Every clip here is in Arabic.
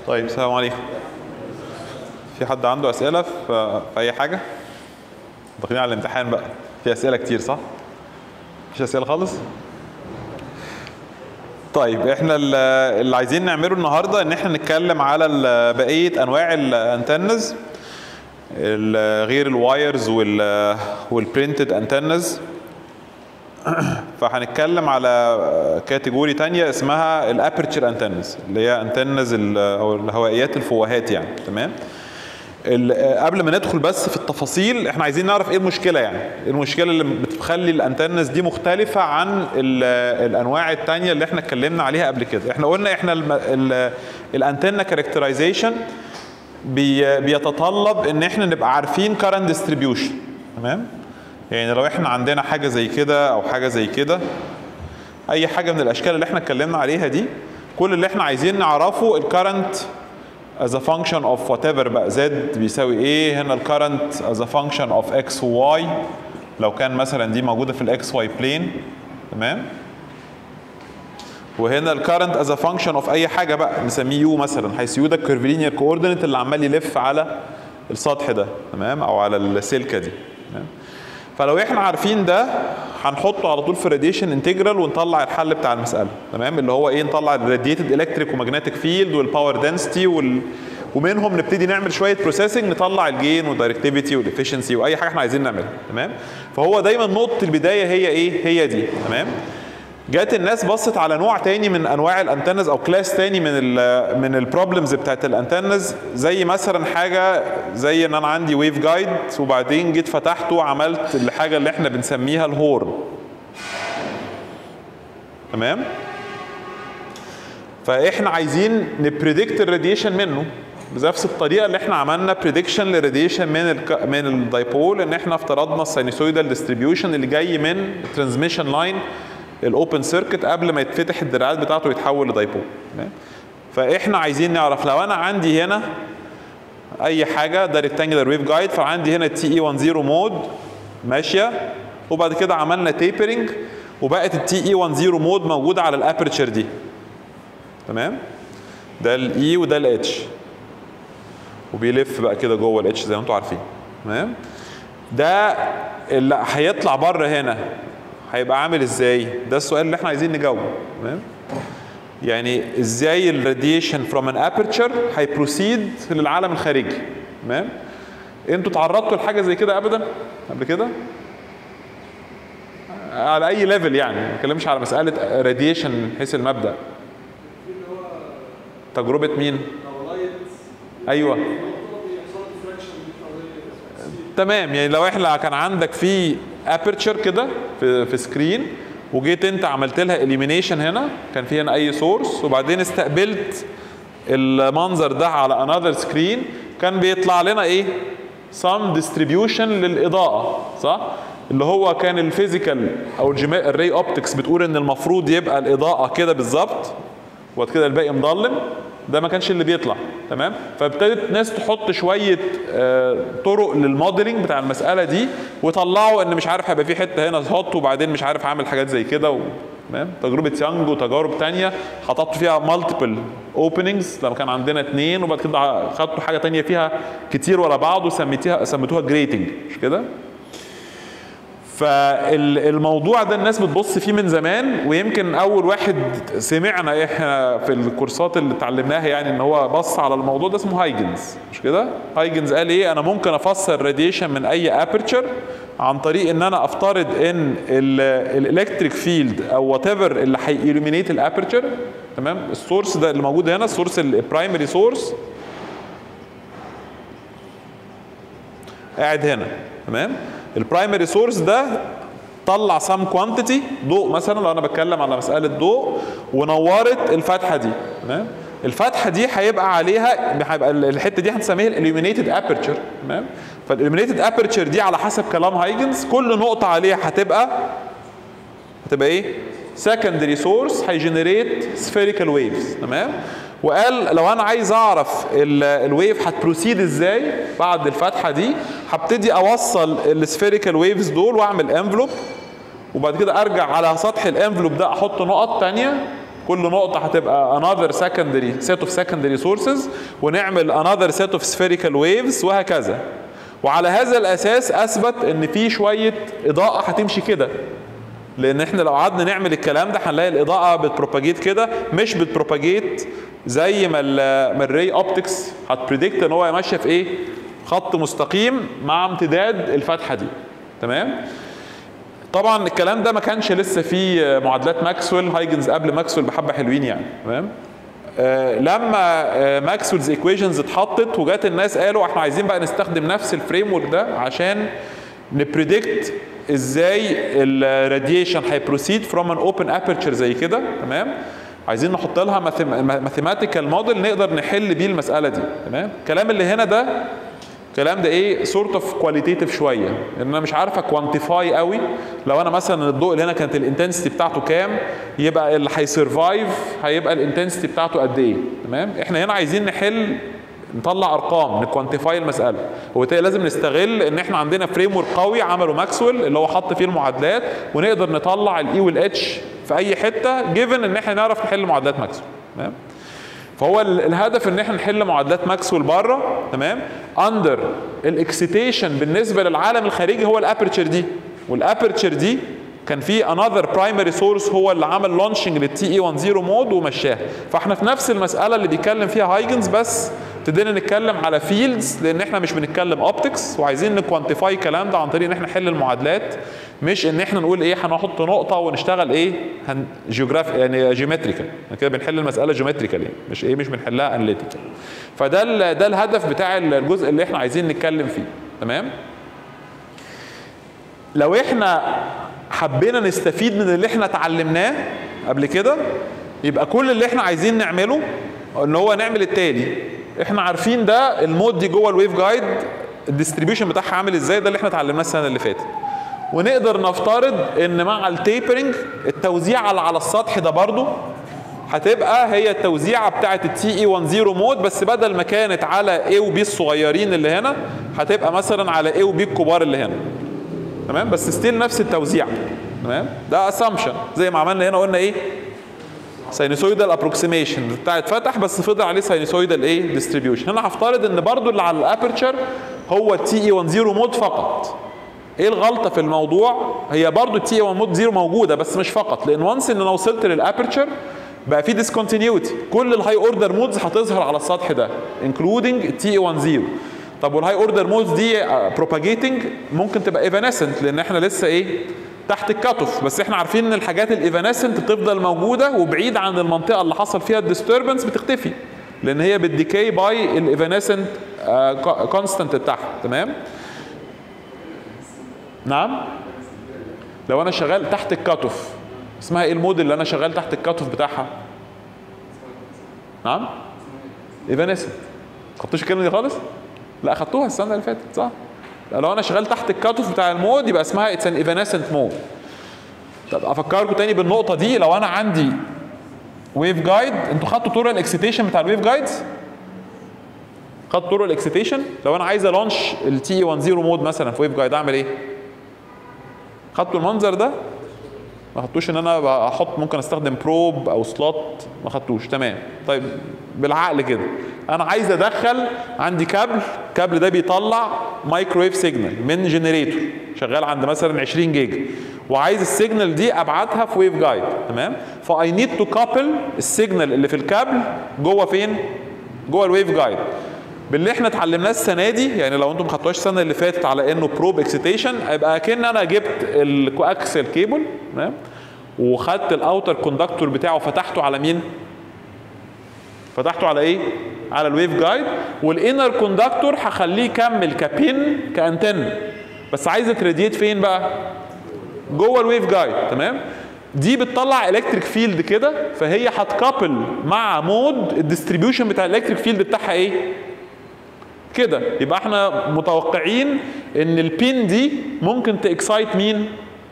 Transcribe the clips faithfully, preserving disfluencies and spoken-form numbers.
طيب السلام عليكم. في حد عنده أسئلة في, في أي حاجة؟ داخلين على الامتحان بقى، في أسئلة كتير صح؟ مفيش أسئلة خالص؟ طيب احنا اللي عايزين نعمله النهارده ان احنا نتكلم على بقية أنواع الأنتنز غير الوايرز والبرينتد أنتنز. فهنتكلم على كاتيجوري تانية اسمها الابرتشر انتنز، اللي هي انتنز او الهوائيات الفوهات يعني. تمام. قبل ما ندخل بس في التفاصيل، احنا عايزين نعرف ايه المشكله، يعني ايه المشكله اللي بتخلي الانتنز دي مختلفه عن الانواع التانية اللي احنا اتكلمنا عليها قبل كده. احنا قلنا احنا الانتنه كاركترايزيشن بيتطلب ان احنا نبقى عارفين كارنت ديستريبيوشن. تمام. يعني لو احنا عندنا حاجة زي كده او حاجة زي كده، اي حاجة من الاشكال اللي احنا اتكلمنا عليها دي، كل اللي احنا عايزين نعرفه الكرنت as a function of whatever بقى z بيساوي ايه. هنا الكرنت as a function of x و y لو كان مثلا دي موجودة في الاكس واي بلين. تمام. وهنا الكرنت as a function of اي حاجة بقى نسميه يو مثلا، حيث يو ده الكيرفيلينير كوردينيت اللي عمال يلف على السطح ده. تمام. او على السلكة دي. تمام. فلو احنا عارفين ده هنحطه على طول في راديشن انتجرال ونطلع الحل بتاع المساله. تمام. اللي هو ايه؟ نطلع الراديتد الكتريك وماجنتيك فيلد والباور دنسيتي وال... ومنهم نبتدي نعمل شويه بروسيسنج، نطلع الجين والدايركتيفيتي والافشنسي واي حاجه احنا عايزين نعملها. تمام. فهو دايما نقطه البدايه هي ايه؟ هي دي. تمام. جات الناس بصت على نوع تاني من انواع الانتنز او كلاس تاني من ال من البروبلمز بتاعت الانتنز، زي مثلا حاجه زي ان انا عندي ويف جايد وبعدين جيت فتحته وعملت الحاجه اللي احنا بنسميها الهورن. تمام. فاحنا عايزين نبريدكت الراديشن منه بنفس الطريقه اللي احنا عملنا بريدكشن للراديشن من ال من الدايبول، ان احنا افترضنا الساينوسويدال ديستريبيوشن اللي جاي من الترانسميشن لاين الاوبن سيركت قبل ما يتفتح الدراعات بتاعته ويتحول لدايبول. فاحنا عايزين نعرف لو انا عندي هنا اي حاجه ده ريكتانجلر ويف جايد، فعندي هنا تي اي عشرة مود ماشيه، وبعد كده عملنا تيبرنج وبقت التي اي عشرة مود موجوده على الابرتشر دي. تمام. ده الاي وده الاتش، وبيلف بقى كده جوه الاتش زي ما انتم عارفين. تمام. ده اللي هيطلع بره هنا هيبقى عامل ازاي؟ ده السؤال اللي احنا عايزين نجاوبه. تمام. يعني ازاي الراديشن فروم ان ابرتشر هيبروسيد للعالم الخارجي. تمام. انتوا تعرضتوا لحاجه زي كده ابدا قبل كده؟ على اي ليفل يعني، ما بتكلمش على مساله راديشن من حيث المبدا. تجربه مين؟ ايوه تمام. يعني لو احنا كان عندك في ابرتشر كده في في سكرين، وجيت انت عملت لها اليمينيشن هنا، كان في هنا اي سورس، وبعدين استقبلت المنظر ده على انذر سكرين، كان بيطلع لنا ايه؟ سم ديستريبيوشن للاضاءه، صح؟ اللي هو كان الفيزيكال او الري اوبتكس بتقول ان المفروض يبقى الاضاءه كده بالظبط، وبعد كده الباقي مظلم. ده ما كانش اللي بيطلع. تمام. فابتدت ناس تحط شويه آه طرق للموديلنج بتاع المساله دي، وطلعوا ان مش عارف هيبقى في حته هنا هوت، وبعدين مش عارف هعمل حاجات زي كده. تمام. تجربه يانج وتجارب ثانيه حطيت فيها مالتيبل اوبننجز لما كان عندنا اثنين، وبعد كده خدتوا حاجه ثانيه فيها كتير ورا بعض وسميتيها سميتوها جريتنج، مش كده؟ فالموضوع ده الناس بتبص فيه من زمان، ويمكن اول واحد سمعنا احنا في الكورسات اللي اتعلمناها يعني ان هو بص على الموضوع ده اسمه هايجنز، مش كده؟ هايجنز قال ايه؟ انا ممكن افسر راديشن من اي ابرتشر عن طريق ان انا افترض ان الالكتريك فيلد او وات ايفر اللي هيلومينيت الابرتشر. تمام. السورس ده اللي موجود هنا، السورس البرايمري سورس قاعد هنا. تمام. البرايمري سورس ده طلع سام كوانتيتي ضوء مثلا، لو انا بتكلم على مساله ضوء، ونورت الفتحه دي. تمام. الفتحه دي هيبقى عليها هيبقى الحته دي هنسميها الاليومينيتد ابرتشر. تمام. فالاليومينيتد ابرتشر دي على حسب كلام هايجنز كل نقطه عليها هتبقى هتبقى ايه؟ سكندري سورس هيجنريت سفيريكال ويفز. تمام. وقال لو انا عايز اعرف الويف هتبروسيد ازاي بعد الفتحه دي، هبتدي اوصل السفيريكال ويفز دول واعمل انفلوب، وبعد كده ارجع على سطح الانفلوب ده احط نقط ثانيه، كل نقطه هتبقى another secondary set of secondary sources، ونعمل another set of spherical waves وهكذا. وعلى هذا الاساس اثبت ان في شويه اضاءه هتمشي كده، لان احنا لو قعدنا نعمل الكلام ده هنلاقي الاضاءه بتبروباجيت كده، مش بتبروباجيت زي ما ما الري اوبتكس هتبريدكت ان هو ماشيه في ايه؟ خط مستقيم مع امتداد الفتحه دي. تمام؟ طبعا الكلام ده ما كانش لسه فيه معادلات ماكسويل، هايجنز قبل ماكسويل بحبه حلوين يعني. تمام؟ آه لما آه ماكسويلز ايكويشنز اتحطت وجات الناس قالوا احنا عايزين بقى نستخدم نفس الفريم ورك ده عشان نبريدكت ازاي الراديشن هيبروسيد فروم ان اوبن ابرتشر زي كده. تمام؟ عايزين نحط لها ماثيماتيكال موديل نقدر نحل بيه المساله دي. تمام؟ الكلام اللي هنا ده الكلام ده ايه؟ سورت اوف كواليتيتيف شويه، ان انا مش عارف اكوانتيفاي قوي. لو انا مثلا الضوء اللي هنا كانت الانتنسيتي بتاعته كام، يبقى اللي هيسرفايف هيبقى الانتنسيتي بتاعته قد ايه. تمام؟ احنا هنا عايزين نحل نطلع ارقام نكوانتيفاي المساله، وبالتالي لازم نستغل ان احنا عندنا فريم ورك قوي عمله ماكسويل اللي هو حط فيه المعادلات، ونقدر نطلع الاي والاتش في اي حته جيفن ان احنا نعرف نحل معادلات ماكسويل. تمام؟ فهو الهدف ان احنا نحل معادلات ماكسويل بره. تمام؟ اندر الاكسيتيشن بالنسبه للعالم الخارجي هو الابرتشر دي، والابرتشر دي كان في another primary source هو اللي عمل لونشنج للتي اي عشرة مود ومشاها. فاحنا في نفس المساله اللي بيتكلم فيها هايجنز، بس ابتدينا نتكلم على فيلدز لان احنا مش بنتكلم اوبتكس، وعايزين نكوانتيفاي الكلام ده عن طريق ان احنا نحل المعادلات، مش ان احنا نقول ايه هنحط نقطه ونشتغل ايه هن جيوغراف يعني جيومتريكال كده، بنحل المساله جيومتريكال يعني مش ايه مش بنحلها اناليتيكال. فده ده الهدف بتاع الجزء اللي احنا عايزين نتكلم فيه. تمام؟ لو احنا حبينا نستفيد من اللي احنا اتعلمناه قبل كده، يبقى كل اللي احنا عايزين نعمله ان هو نعمل التالي. احنا عارفين ده المود دي جوه الويف جايد الديستريبيوشن بتاعها عامل ازاي، ده اللي احنا اتعلمناه السنه اللي فاتت. ونقدر نفترض ان مع التيبرنج التوزيعه اللي على السطح ده برضو هتبقى هي التوزيعه بتاعه التي اي عشرة مود، بس بدل ما كانت على A و B الصغيرين اللي هنا هتبقى مثلا على A و B الكبار اللي هنا. تمام؟ بس ستيل نفس التوزيع. تمام؟ ده اسامبشن زي ما عملنا هنا، قلنا ايه؟ ساينوسويدال ابروكسيميشن بتاع اتفتح بس فضل عليه ساينوسويدال ايه؟ ديستريبيوشن. هنا هفترض ان برضو اللي على الابرتشر هو التي اي عشرة مود فقط. ايه الغلطه في الموضوع؟ هي برضو التي اي مود صفر موجوده بس مش فقط، لان وانس ان انا وصلت للابرتشر بقى في ديسكونتينيوتي، كل الهاي اوردر مودز هتظهر على السطح ده انكلودنج التي اي عشرة. طب والهاي اوردر مودز دي بروباجيتنج ممكن تبقى ايفانسنت لان احنا لسه ايه؟ تحت الكاتوف، بس احنا عارفين ان الحاجات الايفانسنت بتفضل موجوده وبعيد عن المنطقه اللي حصل فيها الديستربنس بتختفي، لان هي بالديكاي باي الايفانسنت كونستانت بتاعها. تمام؟ نعم؟ لو انا شغال تحت الكاتوف اسمها ايه المود اللي انا شغال تحت الكاتوف بتاعها؟ نعم؟ ايفانسنت. خدتوش الكلمه دي خالص؟ لا خدتوها السنه اللي فاتت صح؟ لو انا شغال تحت الكاتوف بتاع المود يبقى اسمها اتس ان ايفانسنت مود. طب افكركم تاني بالنقطه دي، لو انا عندي ويف جايد، انتوا خدتوا طرق الاكسيتيشن بتاع الويف جايدز؟ خدتوا طرق الاكسيتيشن؟ لو انا عايز الونش التي اي عشرة مود مثلا في ويف جايد اعمل ايه؟ خدتوا المنظر ده؟ ما خدتوش ان انا احط ممكن استخدم بروب او سلوت؟ ما خدتوش. تمام. طيب بالعقل كده انا عايز ادخل عندي كابل، الكابل ده بيطلع مايكرويف سيجنال من جنريتور شغال عند مثلا عشرين جيجا، وعايز السيجنال دي ابعتها في ويف جايد. تمام؟ فاي نيد تو كابل السيجنال اللي في الكابل جوه فين؟ جوه الويف جايد. باللي احنا اتعلمناه السنه دي، يعني لو انتم ما خدتوهاش السنه اللي فاتت على انه بروب اكسيتيشن، هيبقى اكن انا جبت الكواكسل كيبل. تمام؟ وخدت الاوتر كوندكتور بتاعه فتحته على مين؟ فتحته على ايه؟ على الويف جايد، والانر كوندكتور هخليه يكمل كبين كانتن، بس عايز يتراديت فين بقى؟ جوه الويف جايد. تمام؟ دي بتطلع الكتريك فيلد كده، فهي هتكابل مع مود الديستريبيوشن بتاع الالكتريك فيلد بتاعها ايه؟ كده. يبقى احنا متوقعين ان البين دي ممكن تاكسايت مين؟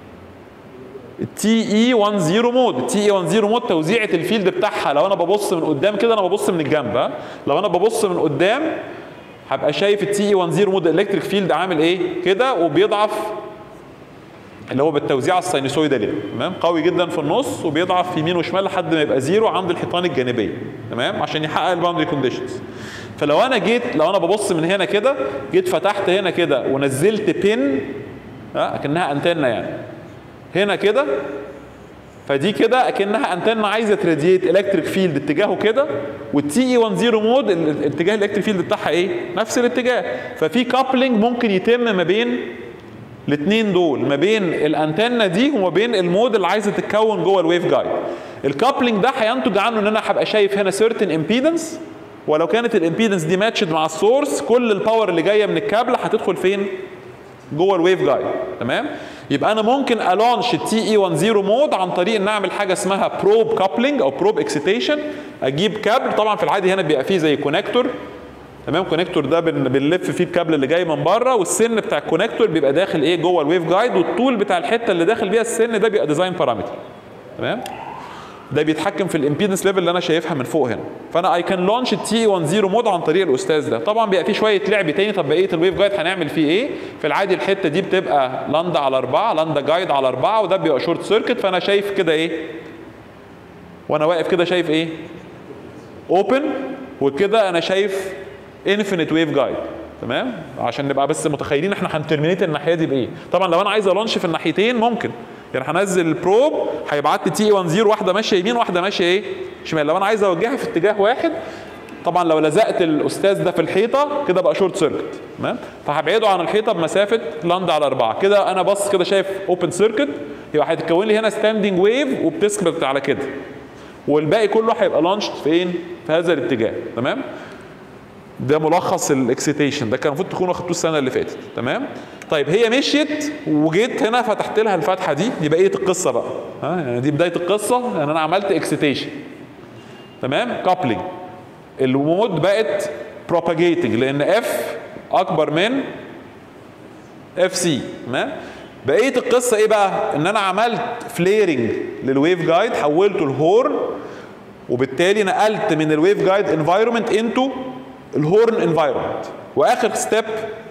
التي اي عشرة مود. التي اي عشرة مود توزيعه الفيلد بتاعها لو انا ببص من قدام كده، انا ببص من الجنب. ها؟ لو انا ببص من قدام هبقى شايف التي اي عشرة مود الالكتريك فيلد عامل ايه؟ كده، وبيضعف اللي هو بالتوزيع الساينوسويدالي، تمام؟ قوي جدا في النص وبيضعف يمين وشمال لحد ما يبقى زيرو عند الحيطان الجانبيه، تمام؟ عشان يحقق الباوندري كونديشنز. فلو انا جيت لو انا ببص من هنا كده، جيت فتحت هنا كده ونزلت بين ها اكنها انتنه يعني هنا كده، فدي كده اكنها انتنه عايزه تراديت الكتريك فيلد اتجاهه كده، والتي اي عشرة مود الاتجاه الالكتريك فيلد بتاعها ايه؟ نفس الاتجاه. ففي كابلنج ممكن يتم ما بين الاثنين دول، ما بين الانتنه دي وما بين المود اللي عايزه تتكون جوه الويف جايد. الكابلنج ده هينتج عنه ان انا هبقى شايف هنا سيرتن امبيدنس، ولو كانت الامبيدنس دي ماتشد مع السورس كل الباور اللي جايه من الكابل هتدخل فين؟ جوه الويف جايد، تمام؟ يبقى انا ممكن الونش التي اي عشرة مود عن طريق ان اعمل حاجه اسمها بروب كابلنج او بروب اكسيتيشن. اجيب كابل، طبعا في العادي هنا بيبقى فيه زي كونكتور، تمام؟ كونكتور ده بنلف فيه الكابل اللي جاي من بره، والسن بتاع الكونكتور بيبقى داخل ايه؟ جوه الويف جايد، والطول بتاع الحته اللي داخل بيها السن ده بيبقى ديزاين بارامتر، تمام؟ ده بيتحكم في الامبيدنس ليفل اللي انا شايفها من فوق هنا. فانا اي كان لونش التي عشرة مود عن طريق الاستاذ ده. طبعا بيبقى فيه شويه لعب تاني، طب بقيه الويف جايد هنعمل فيه ايه؟ في العادي الحته دي بتبقى لاندا على أربعة، لاندا جايد على أربعة، وده بيبقى شورت سيركت. فانا شايف كده ايه؟ وانا واقف كده شايف ايه؟ اوبن، وكده انا شايف انفينيت ويف جايد، تمام؟ عشان نبقى بس متخيلين احنا هنترمينيت الناحيه دي بايه. طبعا لو انا عايز الونش في الناحيتين ممكن، يعني هنزل البروب هيبعت لي تي عشرة واحده ماشيه يمين واحده ماشيه ايه؟ شمال. لو انا عايز اوجهها في اتجاه واحد، طبعا لو لزقت الاستاذ ده في الحيطه كده بقى شورت سيركت، تمام؟ فهبعده عن الحيطه بمسافه لاندا على أربعة، كده انا بص كده شايف اوبن سيركت، يبقى هيتكون لي هنا ستاندنج ويف وبتثبت على كده، والباقي كله هيبقى لانشد فين؟ في هذا الاتجاه، تمام؟ ده ملخص الاكسيتيشن، ده كان المفروض تكونوا خدتوه السنه اللي فاتت، تمام؟ طيب هي مشيت وجيت هنا فتحت لها الفتحه دي، دي بقيه القصه بقى، ها؟ يعني دي بدايه القصه، يعني انا عملت اكسيتيشن، تمام؟ كابلنج، المود بقت بروباجيتنج لان اف اكبر من اف سي، تمام؟ بقيه القصه ايه بقى؟ ان انا عملت فليرنج للويف جايد، حولته لهورن، وبالتالي نقلت من الويف جايد انفايرمنت انتو الهورن انفايرمنت. واخر ستيب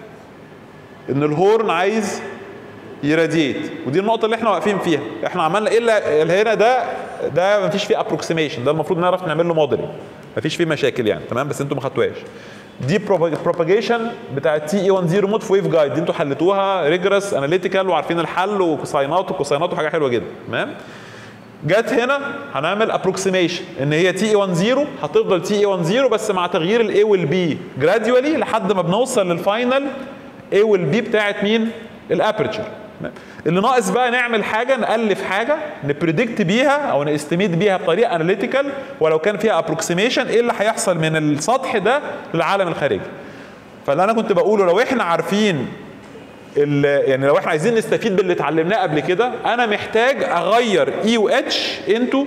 ان الهورن عايز يراديت، ودي النقطه اللي احنا واقفين فيها. احنا عملنا ايه اللي هنا ده؟ ده مفيش فيه ابروكسيميشن، ده المفروض نعرف نعمل له موديل، مفيش فيه مشاكل يعني، تمام؟ بس انتوا ما خدتوهاش. دي بروباجيشن بتاع التي اي عشرة مود في ويف جايد، دي انتوا حلتوها ريجرس اناليتيكال وعارفين الحل وكوساينات وكوساينات وحاجه حلوه جدا، تمام؟ جت هنا هنعمل ابروكسيميشن ان هي تي اي عشرة هتفضل تي اي عشرة بس مع تغيير الاي والبي جراديولي لحد ما بنوصل للفاينل اي والبي بتاعت مين؟ الابرتشر. اللي ناقص بقى نعمل حاجه، نالف حاجه نبريدكت بيها او نستيميت بيها بطريقه اناليتيكال، ولو كان فيها ابروكسيميشن ايه اللي هيحصل من السطح ده للعالم الخارجي. فاللي انا كنت بقوله لو احنا عارفين يعني لو احنا عايزين نستفيد باللي اتعلمناه قبل كده، انا محتاج اغير اي و اتش انتو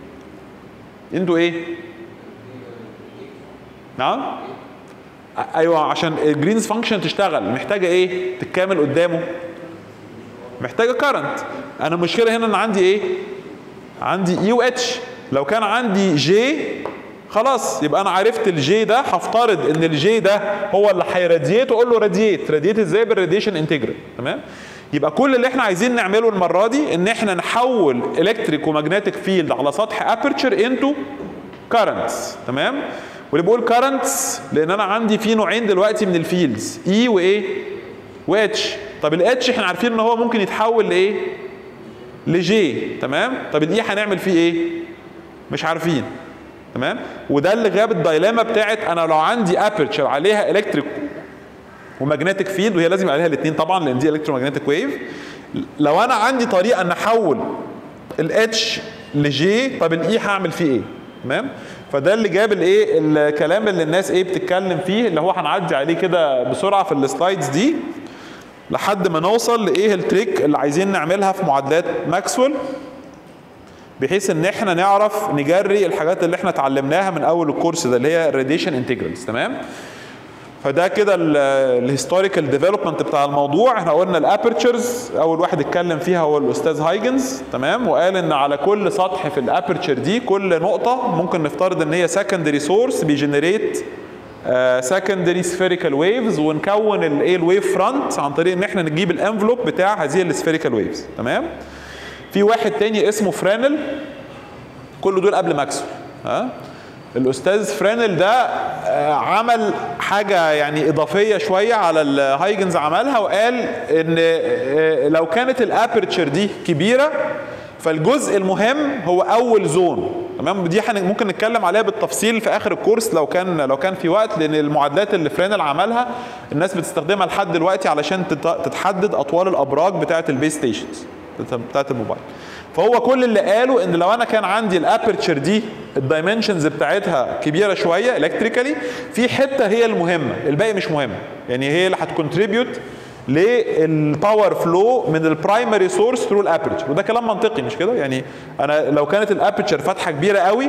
انتو ايه؟ نعم؟ ايوه، عشان الجرينز فانكشن تشتغل محتاجه ايه؟ تتكامل قدامه، محتاجه كارنت. انا المشكله هنا ان عندي ايه؟ عندي اي و اتش. لو كان عندي جي خلاص يبقى انا عرفت الجي ده، هفترض ان الجي ده هو اللي هيراديت واقول له راديت. راديت ازاي؟ بالراديشن انتجرال، تمام؟ يبقى كل اللي احنا عايزين نعمله المره دي ان احنا نحول الكتريك وماجنتيك فيلد على سطح ابرتشر انتو كارنتس، تمام؟ واللي بقول كارنتس لان انا عندي في نوعين دلوقتي من الفيلدز، اي وايه؟ واتش. طب الاتش احنا عارفين ان هو ممكن يتحول لايه؟ لجي، تمام؟ طب الاي هنعمل فيه ايه؟ مش عارفين، تمام؟ وده اللي جاب الدايلاما بتاعت انا لو عندي ابرتشر عليها الكتريك وماجنتيك فيلد، وهي لازم عليها الاثنين طبعا لان دي الكترومagnetic ويف. لو انا عندي طريقه ان احول الاتش لجي، طب الاي هعمل فيه ايه؟ تمام؟ فده اللي جاب الايه؟ الكلام اللي الناس ايه بتتكلم فيه، اللي هو هنعدي عليه كده بسرعه في السلايدز دي لحد ما نوصل لايه التريك اللي عايزين نعملها في معادلات ماكسويل، بحيث ان احنا نعرف نجري الحاجات اللي احنا اتعلمناها من اول الكورس ده اللي هي الراديشن انتجرالز، تمام؟ فده كده الهيستوريكال ديفلوبمنت بتاع الموضوع. احنا قلنا الابرتشرز اول واحد اتكلم فيها هو الاستاذ هايجنز، تمام؟ وقال ان على كل سطح في الابرتشر دي كل نقطه ممكن نفترض ان هي سكندري سورس بيجنريت سكندري سفيريكال ويفز ونكون الايه الويف فرونت عن طريق ان احنا نجيب الانفلوب بتاع هذه السفيريكال ويفز. تمام. في واحد تاني اسمه فرانل، كل دول قبل ماكسويل. ها الاستاذ فرانل ده عمل حاجه يعني اضافيه شويه على الهايجنز عملها، وقال ان لو كانت الابرتشر دي كبيره فالجزء المهم هو اول زون. تمام. دي ممكن نتكلم عليها بالتفصيل في اخر الكورس لو كان لو كان في وقت، لان المعادلات اللي فرانل عملها الناس بتستخدمها لحد دلوقتي علشان تتحدد اطوال الابراج بتاعه البيس ستيشنز بتاعه الموبايل. فهو كل اللي قاله ان لو انا كان عندي الابرتشر دي الدايمنشنز بتاعتها كبيره شويه الكتريكالي، في حته هي المهمه، الباقي مش مهم. يعني هي اللي هتكونتريبيوت للباور فلو من البرايمري سورس ثرو الابرتشر، وده كلام منطقي مش كده؟ يعني انا لو كانت الابرتشر فتحه كبيره قوي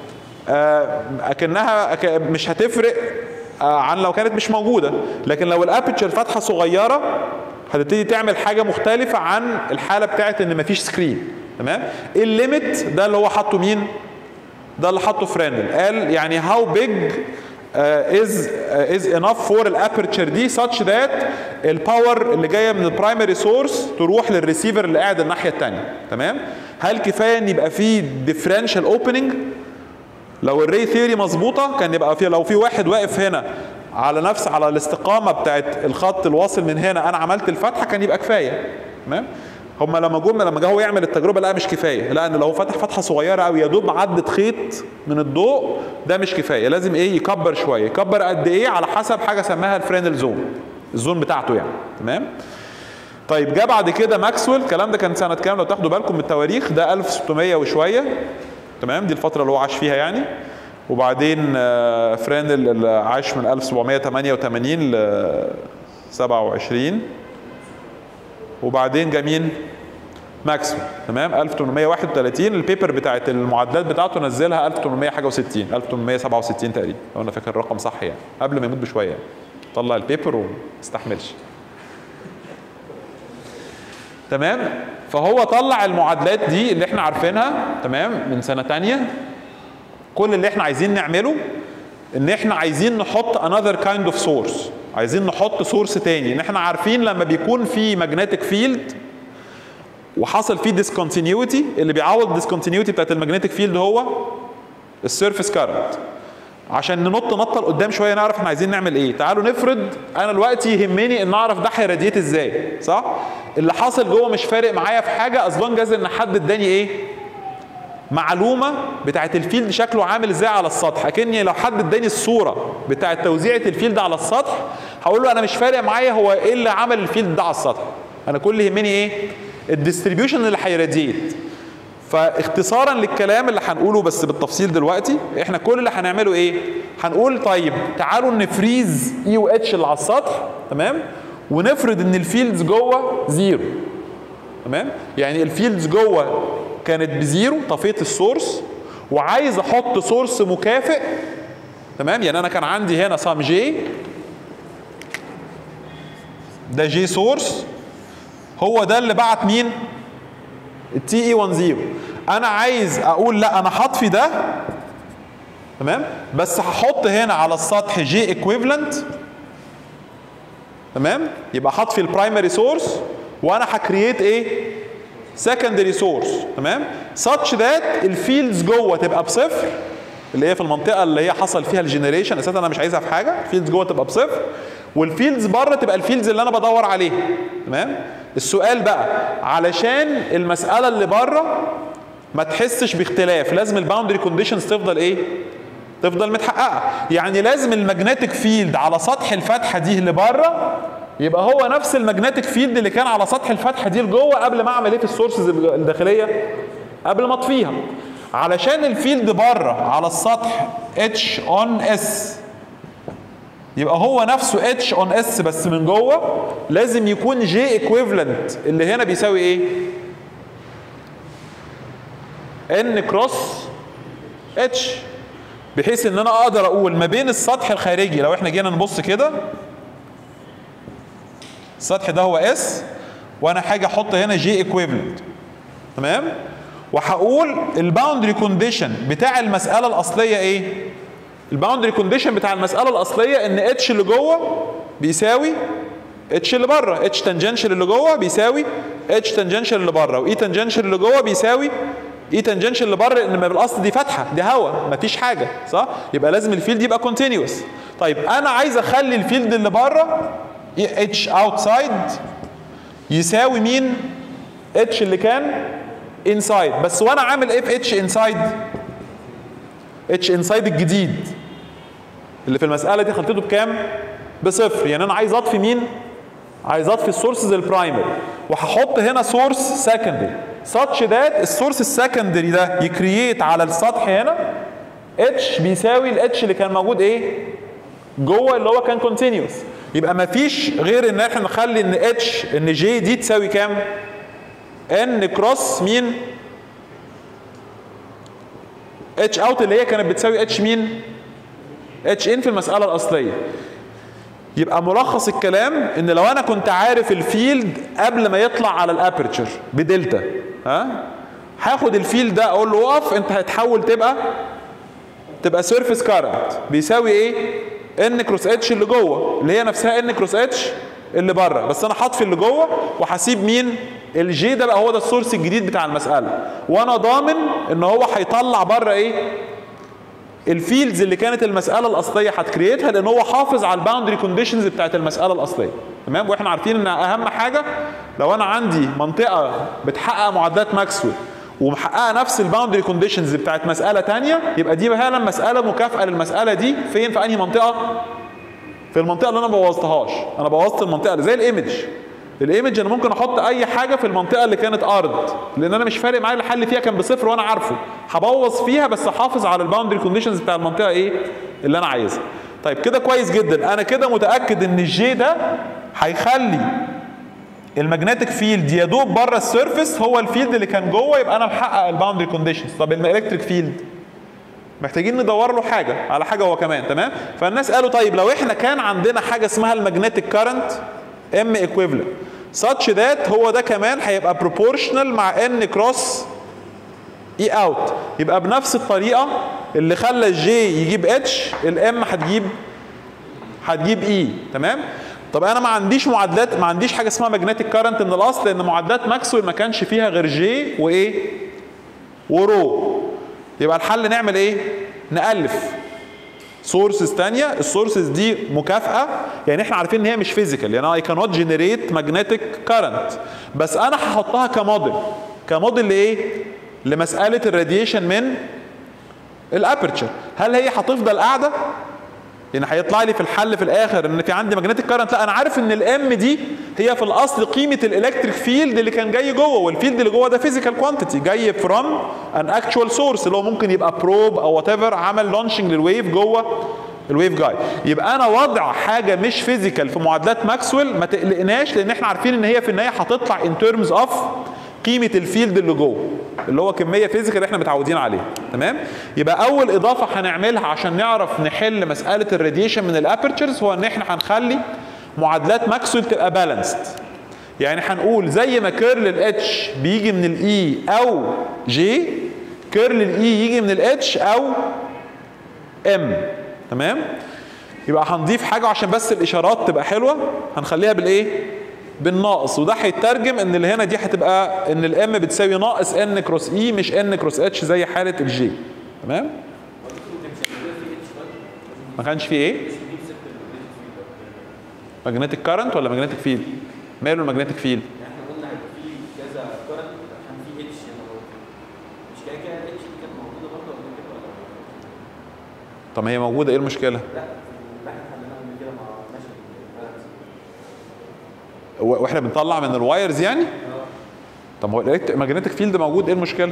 اكنها مش هتفرق عن لو كانت مش موجوده، لكن لو الابرتشر فتحه صغيره هتبتدي تعمل حاجه مختلفه عن الحاله بتاعت ان مفيش سكرين. تمام. الليميت ده اللي هو حاطه مين؟ ده اللي حاطه فرانل. قال يعني هاو بيج از از انف فور الابرتشر دي such that الباور اللي جايه من البرايمري سورس تروح للريسيفر اللي قاعد الناحيه الثانيه. تمام. هل كفايه ان يبقى في ديفرنشال اوبننج؟ لو الري ثيوري مظبوطه كان يبقى في، لو في واحد واقف هنا على نفس على الاستقامه بتاعت الخط الواصل من هنا انا عملت الفتحه كان يبقى كفايه. تمام. هم لما جم لما جه هو يعمل التجربه لا مش كفايه، لان لو فتح فتحه صغيره قوي يا دوب عدت خيط من الضوء ده مش كفايه، لازم ايه يكبر شويه. يكبر قد ايه؟ على حسب حاجه سماها الفرينل زون، الزون بتاعته يعني. تمام. طيب جه بعد كده ماكسويل، الكلام ده كان سنه كام لو تاخدوا بالكم من التواريخ؟ ده ألف وستمية وشويه. تمام. دي الفتره اللي هو عاش فيها يعني. وبعدين فرينل اللي عاش من ألف وسبعمية وتمانية وتمانين ل سبعة وعشرين. وبعدين جه مين؟ ماكسويل. تمام. ألف وتمنمية وواحد وتلاتين البيبر بتاعت المعادلات بتاعته نزلها ألف وتمنمية حاجه وستين، ألف وتمنمية سبعة وستين تقريبا لو انا فاكر الرقم صح يعني، قبل ما يموت بشويه يعني. طلع البيبر وما استحملش. تمام. فهو طلع المعادلات دي اللي احنا عارفينها تمام من سنه ثانيه. كل اللي احنا عايزين نعمله ان احنا عايزين نحط another kind of source، عايزين نحط سورس تاني. ان احنا عارفين لما بيكون في magnetic field وحصل فيه discontinuity، اللي بيعوض discontinuity بتاعت المagnetic field هو السيرفيس كارنت. عشان ننط نطه لقدام شويه نعرف احنا عايزين نعمل ايه. تعالوا نفرض انا دلوقتي يهمني ان اعرف ده هيراديت ازاي، صح؟ اللي حاصل جوه مش فارق معايا في حاجه از لونج از ان حد اداني ايه؟ معلومه بتاعت الفيلد شكله عامل ازاي على السطح. اكني لو حد اداني الصوره بتاعت توزيعه الفيلد على السطح هقول له انا مش فارق معايا هو ايه اللي عمل الفيلد ده على السطح، انا كل اللي يهمني ايه؟ الديستريبيوشن اللي هيراديت. فاختصارا للكلام اللي هنقوله بس بالتفصيل دلوقتي، احنا كل اللي هنعمله ايه؟ هنقول طيب تعالوا نفريز اي و اتش اللي على السطح. تمام. ونفرض ان الفيلدز جوه زيرو. تمام. يعني الفيلدز جوه كانت بزيرو، طفيت السورس وعايز احط سورس مكافئ. تمام. يعني انا كان عندي هنا سام جي، ده جي سورس، هو ده اللي بعت مين؟ التي اي عشرة. انا عايز اقول لا انا هطفي ده. تمام. بس هحط هنا على السطح جي ايكويفالنت. تمام. يبقى هطفي البرايمري سورس وانا هكرييت ايه؟ سكندري سورس. تمام. such that الفيلدز جوه تبقى بصفر، اللي هي في المنطقه اللي هي حصل فيها الجنريشن اساسا انا مش عايزها في حاجه، الفيلدز جوه تبقى بصفر، والفيلدز بره تبقى الفيلدز اللي انا بدور عليها. تمام. السؤال بقى علشان المساله اللي بره ما تحسش باختلاف لازم الباوندري كونديشنز تفضل ايه؟ تفضل متحققه. يعني لازم الماجنتيك فيلد على سطح الفتحه دي اللي بره يبقى هو نفس الماجنتيك فيلد اللي كان على سطح الفتحه دي لجوه قبل ما اعمل ايه في السورسز الداخليه؟ قبل ما اطفيها. علشان الفيلد بره على السطح اتش اون اس يبقى هو نفسه اتش اون اس بس من جوه لازم يكون جي ايكويفالنت اللي هنا بيساوي ايه؟ ان كروس اتش، بحيث ان انا اقدر اقول ما بين السطح الخارجي لو احنا جينا نبص كده السطح ده هو اس وانا حاجه احط هنا جي ايكويفالنت. تمام. وهقول الباوندري كونديشن بتاع المساله الاصليه ايه؟ الباوندري كونديشن بتاع المساله الاصليه ان اتش اللي جوه بيساوي اتش اللي بره، اتش تانجنشال اللي جوه بيساوي اتش تانجنشال اللي بره، واي تانجنشال اللي جوه بيساوي اي تانجنشال اللي بره، ان بالاصل دي فتحه، دي هواء مفيش حاجه، صح؟ يبقى لازم الفيلد يبقى كونتينيوس. طيب انا عايز اخلي الفيلد اللي بره اتش اوتسايد يساوي مين؟ اتش اللي كان انسايد، بس وانا عامل ايه في اتش انسايد؟ اتش انسايد الجديد اللي في المساله دي خليته بكام؟ بصفر. يعني انا عايز اطفي مين؟ عايز اطفي السورسز البرايمري، وهحط هنا سورس سكندري such that السورس السكندري ده يكرييت على السطح هنا اتش بيساوي الاتش اللي كان موجود ايه؟ جوه اللي هو كان كونتينيوس. يبقى مفيش غير ان احنا نخلي ان اتش ان جي دي تساوي كام؟ ان كروس مين؟ اتش اوت اللي هي كانت بتساوي اتش مين؟ اتش ان في المساله الاصليه. يبقى ملخص الكلام ان لو انا كنت عارف الفيلد قبل ما يطلع على الابرتشر بدلتا، ها هاخد الفيلد ده اقول له اقف، انت هتحول تبقى تبقى سيرفيس كارنت بيساوي ايه؟ ان كروس اتش اللي جوه اللي هي نفسها ان كروس اتش اللي بره، بس انا هطفي اللي جوه وهسيب مين؟ الجي ده بقى هو ده السورس الجديد بتاع المساله، وانا ضامن ان هو هيطلع بره ايه؟ الفيلدز اللي كانت المساله الاصليه هتكريتها، لان هو حافظ على الباوندري كونديشنز بتاعت المساله الاصليه. تمام؟ واحنا عارفين ان اهم حاجه لو انا عندي منطقه بتحقق معادلات ماكسويل ومحققه نفس الباوندري كونديشنز بتاعت مساله ثانيه، يبقى دي فعلا مساله مكافاه للمساله دي. فين؟ في انهي منطقه؟ في المنطقه اللي انا ما بوظتهاش. انا بوظت المنطقه زي الايمج. الايمج انا ممكن احط اي حاجه في المنطقه اللي كانت ارض، لان انا مش فارق معايا الحل فيها كان بصفر وانا عارفه، هبوظ فيها بس احافظ على الباوندري كونديشنز بتاع المنطقه ايه اللي انا عايزها. طيب كده كويس جدا، انا كده متاكد ان الجي ده هيخلي الماجنتيك فيلد يا دوب بره السيرفيس هو الفيلد اللي كان جوه، يبقى انا محقق الباوندري كونديشنز. طب الالكتريك فيلد محتاجين ندور له حاجه على حاجه هو كمان. تمام؟ فالناس قالوا طيب لو احنا كان عندنا حاجه اسمها الماجنتيك كارنت ام ايكويفالنت such that هو ده كمان هيبقى proportional مع ان كروس اي اوت، يبقى بنفس الطريقه اللي خلى الجي يجيب اتش الام هتجيب هتجيب اي. تمام؟ طب انا ما عنديش معادلات، ما عنديش حاجه اسمها ماجنتيك كارنت من الاصل، لان معادلات ماكسويل ما كانش فيها غير جي وايه؟ ورو. يبقى الحل نعمل ايه؟ نألف سورسز ثانيه. السورسز دي مكافاه، يعني احنا عارفين ان هي مش فيزيكال، يعني اي كانوت جنريت ماجنتيك كارنت، بس انا هحطها كموديل. كموديل لايه؟ لمساله الراديشن من الابرتشر. هل هي هتفضل قاعده؟ يعني هيطلع لي في الحل في الاخر ان في عندي ماجنتيك كارنت؟ لا، انا عارف ان الام دي هي في الاصل قيمه الالكتريك فيلد اللي كان جاي جوه، والفيلد اللي جوه ده فيزيكال كوانتيتي جاي فروم ان اكتشوال سورس، اللي هو ممكن يبقى بروب او وات ايفر عمل لونشنج للويف جوه الويف جايد. يبقى انا وضع حاجه مش فيزيكال في معادلات ماكسويل ما تقلقناش، لان احنا عارفين ان هي في النهايه هتطلع ان ترمز اوف قيمه الفيلد اللي جوه، اللي هو كميه فيزيكال احنا متعودين عليها. تمام؟ يبقى اول اضافه هنعملها عشان نعرف نحل مساله الراديشن من الابرتشرز هو ان احنا هنخلي معادلات ماكسويل تبقى بالانسد. يعني هنقول زي ما كيرل الاتش بيجي من الاي او جي، كيرل الاي يجي من الاتش او ام. تمام؟ يبقى هنضيف حاجه عشان بس الاشارات تبقى حلوه، هنخليها بالايه؟ بالناقص، وده هيترجم ان اللي هنا دي هتبقى ان الام بتساوي ناقص ان كروس اي مش ان كروس اتش زي حاله الجي. تمام؟ ما كانش فيه ايه؟ ماجنتيك كارنت ولا ماجنتيك فيلد؟ ماله الماجنتيك فيلد؟ احنا قلنا هيبقى فيه كذا كارنت عشان فيه اتش هنا برضه. مش كده كده الاتش دي كانت موجوده برضه قبل كده ولا لا؟ طب ما هي موجوده، ايه المشكله؟ لا، احنا حليناها قبل كده مع ماشي واحنا بنطلع من الوايرز يعني؟ اه. طب هو الماجنتيك فيلد موجود، ايه المشكله؟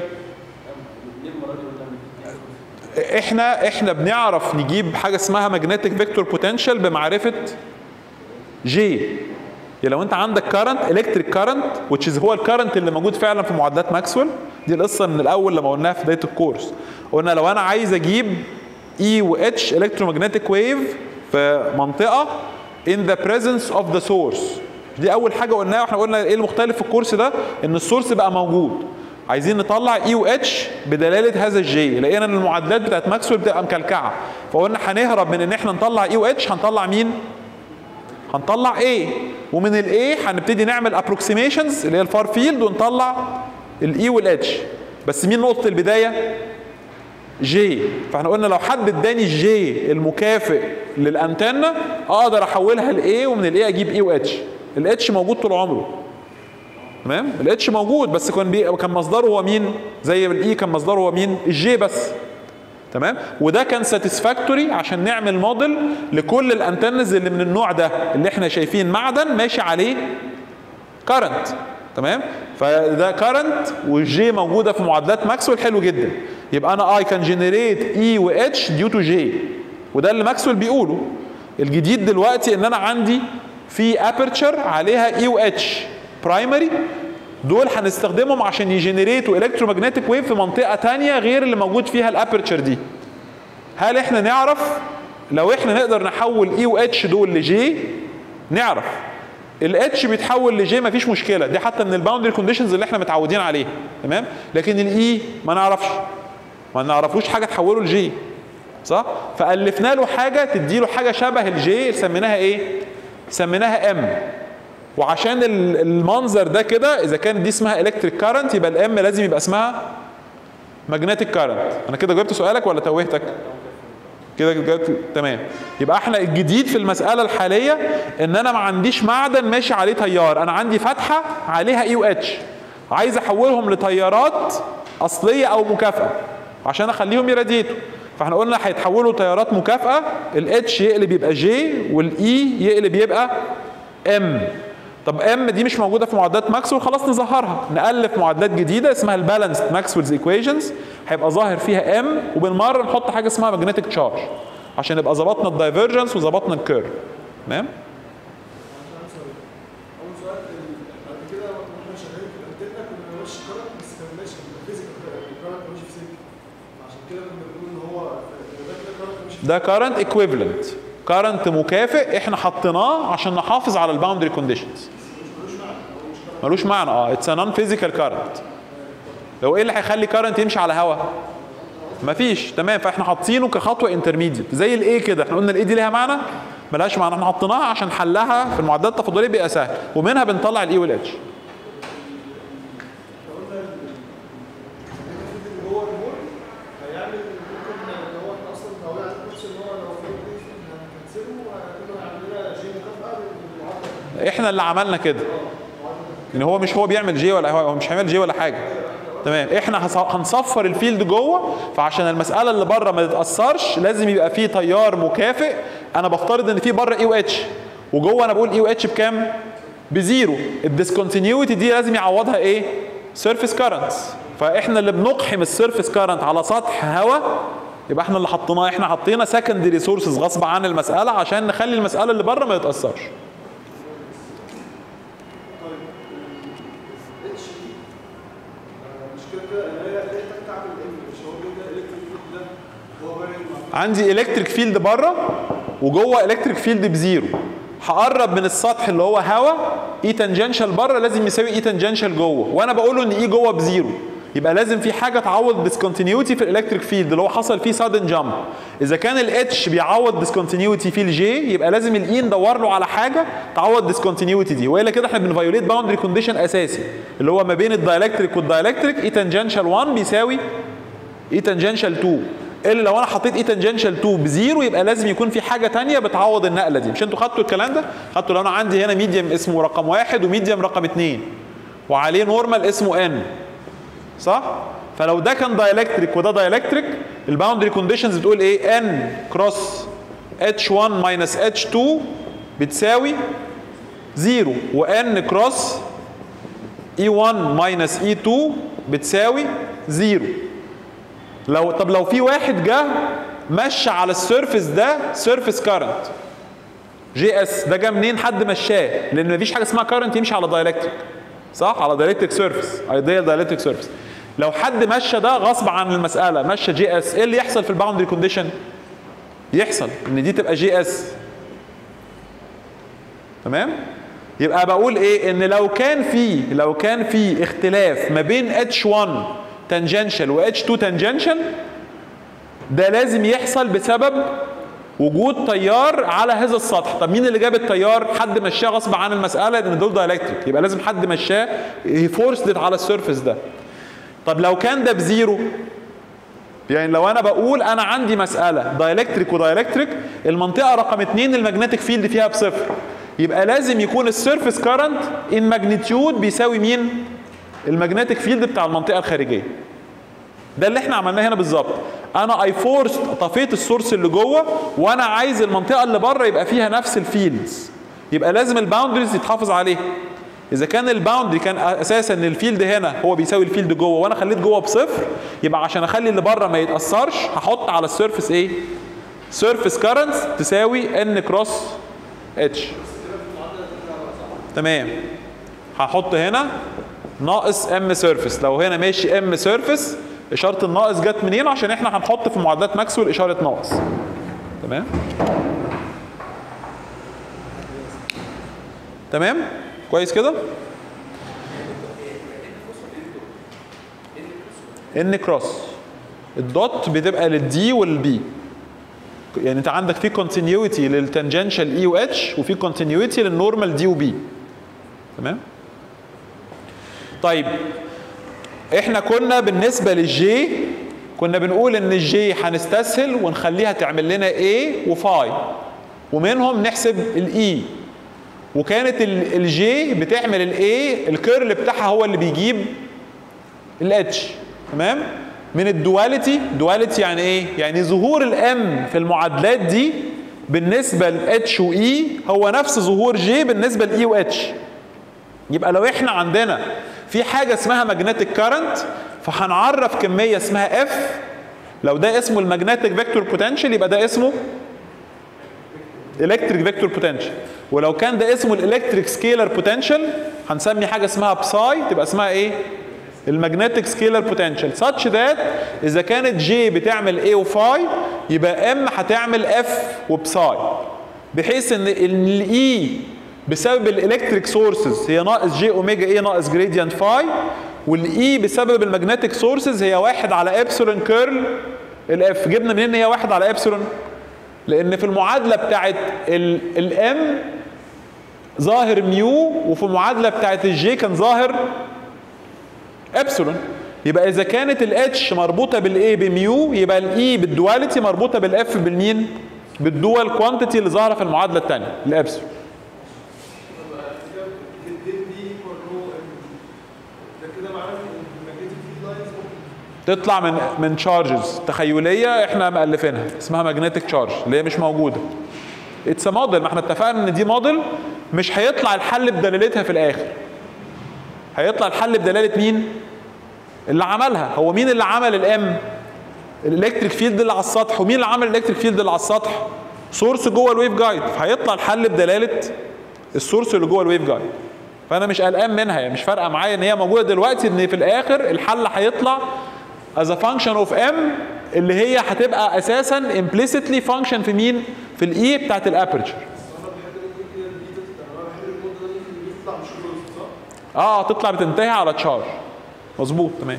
احنا احنا بنعرف نجيب حاجه اسمها ماجنتيك فيكتور بوتنشال بمعرفه جي. يعني لو انت عندك كارنت الكتريك كارنت which is هو الكارنت اللي موجود فعلا في معادلات ماكسويل، دي القصه من الاول لما قلناها في بدايه الكورس. قلنا لو انا عايز اجيب اي و اتش الكترومagnetic ويف في منطقه in the presence of the source، دي اول حاجه قلناها. واحنا قلنا ايه المختلف في الكورس ده؟ ان السورس بقى موجود. عايزين نطلع اي و اتش بدلاله هذا الجي، لقينا ان المعادلات بتاعت ماكسويل بتبقى مكلكعه، فقلنا هنهرب من ان احنا نطلع اي و اتش، هنطلع مين؟ هنطلع A، ومن ال A هنبتدي نعمل ابروكسيميشنز اللي هي الفار فيلد ونطلع الاي والاتش. بس مين نقطه البدايه؟ جي. فاحنا قلنا لو حد اداني الجي المكافئ للانتنه اقدر احولها لايه، ومن الايه اجيب اي واتش. الاتش موجود طول عمره، تمام؟ الاتش موجود بس كان بي... كان مصدره هو مين؟ زي الاي كان مصدره هو مين؟ الجي بس، تمام؟ وده كان ساتيسفاكتوري عشان نعمل موديل لكل الانتنز اللي من النوع ده اللي احنا شايفين معدن ماشي عليه كارنت، تمام؟ فده كارنت والجي موجوده في معادلات ماكسويل، حلو جدا. يبقى انا اي كان جنريت اي واتش ديو تو جي، وده اللي ماكسويل بيقوله. الجديد دلوقتي ان انا عندي في ابرتشر عليها اي واتش برايمري، دول هنستخدمهم عشان يجنريتوا الكترومagnetic ويف في منطقه ثانيه غير اللي موجود فيها الابرتشر دي. هل احنا نعرف لو احنا نقدر نحول اي واتش دول لجي؟ نعرف. الاتش بيتحول لجي مفيش مشكله، دي حتى من الباوندري كونديشنز اللي احنا متعودين عليها، تمام؟ لكن الاي ما نعرفش، ما نعرفوش حاجه تحوله لجي، صح؟ فالفنا له حاجه تدي له حاجه شبه الجي، سميناها ايه؟ سميناها ام. وعشان المنظر ده كده، اذا كانت دي اسمها الكتريك كارنت يبقى الام لازم يبقى اسمها ماجنتيك كارنت. انا كده جاوبت سؤالك ولا توهتك؟ كده جاوبت، تمام. يبقى احنا الجديد في المساله الحاليه ان انا ما عنديش معدن ماشي عليه تيار، انا عندي فتحه عليها اي واتش، عايز احولهم لتيارات اصليه او مكافئه عشان اخليهم يراديتوا. فاحنا قلنا هيتحولوا تيارات مكافئه، الاتش يقلب يبقى جي والاي يقلب يبقى ام. طب ام دي مش موجوده في معادلات ماكسويل، خلاص نظهرها، نالف معادلات جديده اسمها البالانسد ماكسويلز ايكويشنز، هيبقى ظاهر فيها ام، وبالمره نحط حاجه اسمها ماجنتيك تشارج عشان نبقى ظبطنا الدايفرجنس وظبطنا الكيرف، تمام؟ ده كارنت ايكويفالنت، كارنت مكافئ احنا حطيناه عشان نحافظ على الباوندري كونديشنز. ملوش معنى، اه اتس نون فيزيكال كارنت. لو ايه اللي هيخلي كارنت يمشي على هواء؟ مفيش، تمام؟ فاحنا حاطينه كخطوه انترميديت زي الايه كده. احنا قلنا الايه دي ليها معنى؟ ملهاش معنى، احنا حطيناها عشان حلها في المعادلات التفاضليه بيبقى سهل، ومنها بنطلع الاي والاتش. احنا اللي عملنا كده، ان هو مش هو بيعمل جي ولا هو مش هيعمل جي ولا حاجه، تمام؟ احنا هنصفر الفيلد جوه، فعشان المساله اللي بره ما تتاثرش لازم يبقى فيه تيار مكافئ. انا بفترض ان في بره اي و اتش، وجوه انا بقول اي و اتش بكام؟ بزيرو. الديسكونتينيوتي دي لازم يعوضها ايه؟ سيرفيس كارنتس. فاحنا اللي بنقحم السيرفيس كارنت على سطح هواء، يبقى احنا اللي حطيناه، احنا حطينا سكندري سورسز غصب عن المساله عشان نخلي المساله اللي بره ما تتاثرش. عندي الكتريك فيلد بره وجوه الكتريك فيلد بزيرو، هقرب من السطح اللي هو هواء، اي تانجنشال بره لازم يساوي اي تانجنشال جوه، وانا بقول له ان اي جوه بزيرو، يبقى لازم في حاجه تعوض ديسكونتينيوتي في الالكتريك فيلد اللي هو حصل فيه سادن جامب. اذا كان الاتش بيعوض ديسكونتينيوتي في الجي، يبقى لازم الاي ندور له على حاجه تعوض ديسكونتينيوتي دي، والا كده احنا بنفايوليت باوندري كونديشن اساسي اللي هو ما بين الدايلكتريك والدايلكتريك، اي تانجنشال واحد بيساوي اي تانجنشال اتنين، الا لو انا حطيت اي تانجنشال اتنين بزيرو يبقى لازم يكون في حاجه ثانيه بتعوض النقله دي. مش انتوا خدتوا الكلام ده؟ خدتوا لو انا عندي هنا ميديم اسمه رقم واحد وميديم رقم اثنين وعليه نورمال اسمه ان، صح؟ فلو ده كان دايلكتريك وده دايلكتريك، الباوندري كونديشنز بتقول ايه؟ ان كروس اتش واحد ماينس اتش اتنين بتساوي زيرو، وان كروس اي واحد ماينس اي اتنين بتساوي زيرو. لو طب لو في واحد جه مشى على السيرفيس ده سيرفيس كارنت جي اس، ده جه منين؟ حد مشاه، لان مفيش حاجه اسمها كارنت يمشي على دايلكتريك، صح؟ على دايلكتريك سيرفيس، ايديال دايلكتريك سيرفيس. لو حد مشى ده غصب عن المساله، مشى جي اس، ايه اللي يحصل في الباوندري كونديشن؟ يحصل ان دي تبقى جي اس، تمام؟ يبقى بقول ايه؟ ان لو كان في لو كان في اختلاف ما بين اتش واحد تانجنشال و اتش اتنين تانجنشال، ده لازم يحصل بسبب وجود تيار على هذا السطح. طب مين اللي جاب التيار؟ حد مشاه غصب عن المساله، لان دول دايلكتريك، يبقى لازم حد مشاه فورسد على السيرفيس ده. طب لو كان ده بزيرو، يعني لو انا بقول انا عندي مساله دايلكتريك ودايلكتريك، المنطقه رقم اتنين الماجنتيك فيلد فيها بصفر، يبقى لازم يكون السيرفيس كارنت ان ماجنتيود بيساوي مين؟ الماجنتيك فيلد بتاع المنطقه الخارجيه. ده اللي احنا عملناه هنا بالظبط. انا اي فورس طفيت السورس اللي جوه، وانا عايز المنطقه اللي بره يبقى فيها نفس الفيلدز، يبقى لازم الباوندريز يتحافظ عليها. اذا كان الباوندري كان اساسا ان الفيلد هنا هو بيساوي الفيلد جوه، وانا خليت جوه بصفر، يبقى عشان اخلي اللي بره ما يتاثرش هحط على السيرفيس ايه؟ سيرفيس كارنتس تساوي ان كروس اتش. تمام. هحط هنا ناقص ام سيرفيس. لو هنا ماشي ام سيرفيس، اشاره الناقص جت منين؟ عشان احنا هنحط في معادلات ماكسويل اشاره ناقص. تمام؟ تمام؟ كويس كده؟ ان كروس الدوت بتبقى للدي والبي، يعني انت عندك في كونتينيوتي للتانجنشال اي و اتش، وفي كونتينيوتي للنورمال دي وبي. تمام؟ طيب احنا كنا بالنسبه للجي كنا بنقول ان الجي هنستسهل ونخليها تعمل لنا A وفاي، ومنهم نحسب الاي، وكانت الجي بتعمل الاي الكيرل بتاعها هو اللي بيجيب الاتش. تمام؟ من الدواليتي. دواليتي يعني ايه؟ يعني ظهور الام في المعادلات دي بالنسبه لاتش واي هو نفس ظهور جي بالنسبه لاي واتش. يبقى لو احنا عندنا في حاجه اسمها ماجنتيك كارنت، فهنعرف كميه اسمها اف. لو ده اسمه الماجنتيك فيكتور بوتنشال يبقى ده اسمه الكتريك فيكتور بوتنشال، ولو كان ده اسمه الالكتريك سكيلر بوتنشال هنسمي حاجه اسمها بساي، تبقى اسمها ايه؟ الماجنتيك سكيلر بوتنشال. such that اذا كانت جي بتعمل اي وفاي يبقى ام هتعمل اف وبساي، بحيث ان الاي بسبب الالكتريك سورسز هي ناقص جي اوميجا اي ناقص جريدينت فاي، والاي بسبب الماجنتيك سورسز هي واحد على ابسلون كيرل الاف. جبنا منين هي واحد على ابسلون؟ لان في المعادله بتاعت الام ظاهر ميو، وفي المعادله بتاعت الجي كان ظاهر ابسلون. يبقى اذا كانت الاتش مربوطه بالاي بميو، يبقى الاي بالدواليتي مربوطه بالاف بالمين؟ بالدوال كوانتيتي اللي ظاهره في المعادله الثانيه الابسلون. تطلع من من تشارجز تخيليه احنا مؤلفينها اسمها ماجنتيك تشارج اللي هي مش موجوده. اتس موديل، ما احنا اتفقنا ان دي موديل، مش هيطلع الحل بدلالتها في الاخر. هيطلع الحل بدلاله مين؟ اللي عملها. هو مين اللي عمل الام؟ الالكتريك فيلد اللي على السطح. ومين اللي عمل الالكتريك فيلد اللي على السطح؟ سورس جوه الويف جايد. فهيطلع الحل بدلاله السورس اللي جوه الويف جايد. فانا مش قلقان منها، يعني مش فارقه معايا ان هي موجوده دلوقتي، ان في الاخر الحل هيطلع as a function of m اللي هي هتبقى اساسا implicitly function في مين؟ في الاي بتاعت الابرتشر. اه تطلع بتنتهي على تشارج. مظبوط. تمام.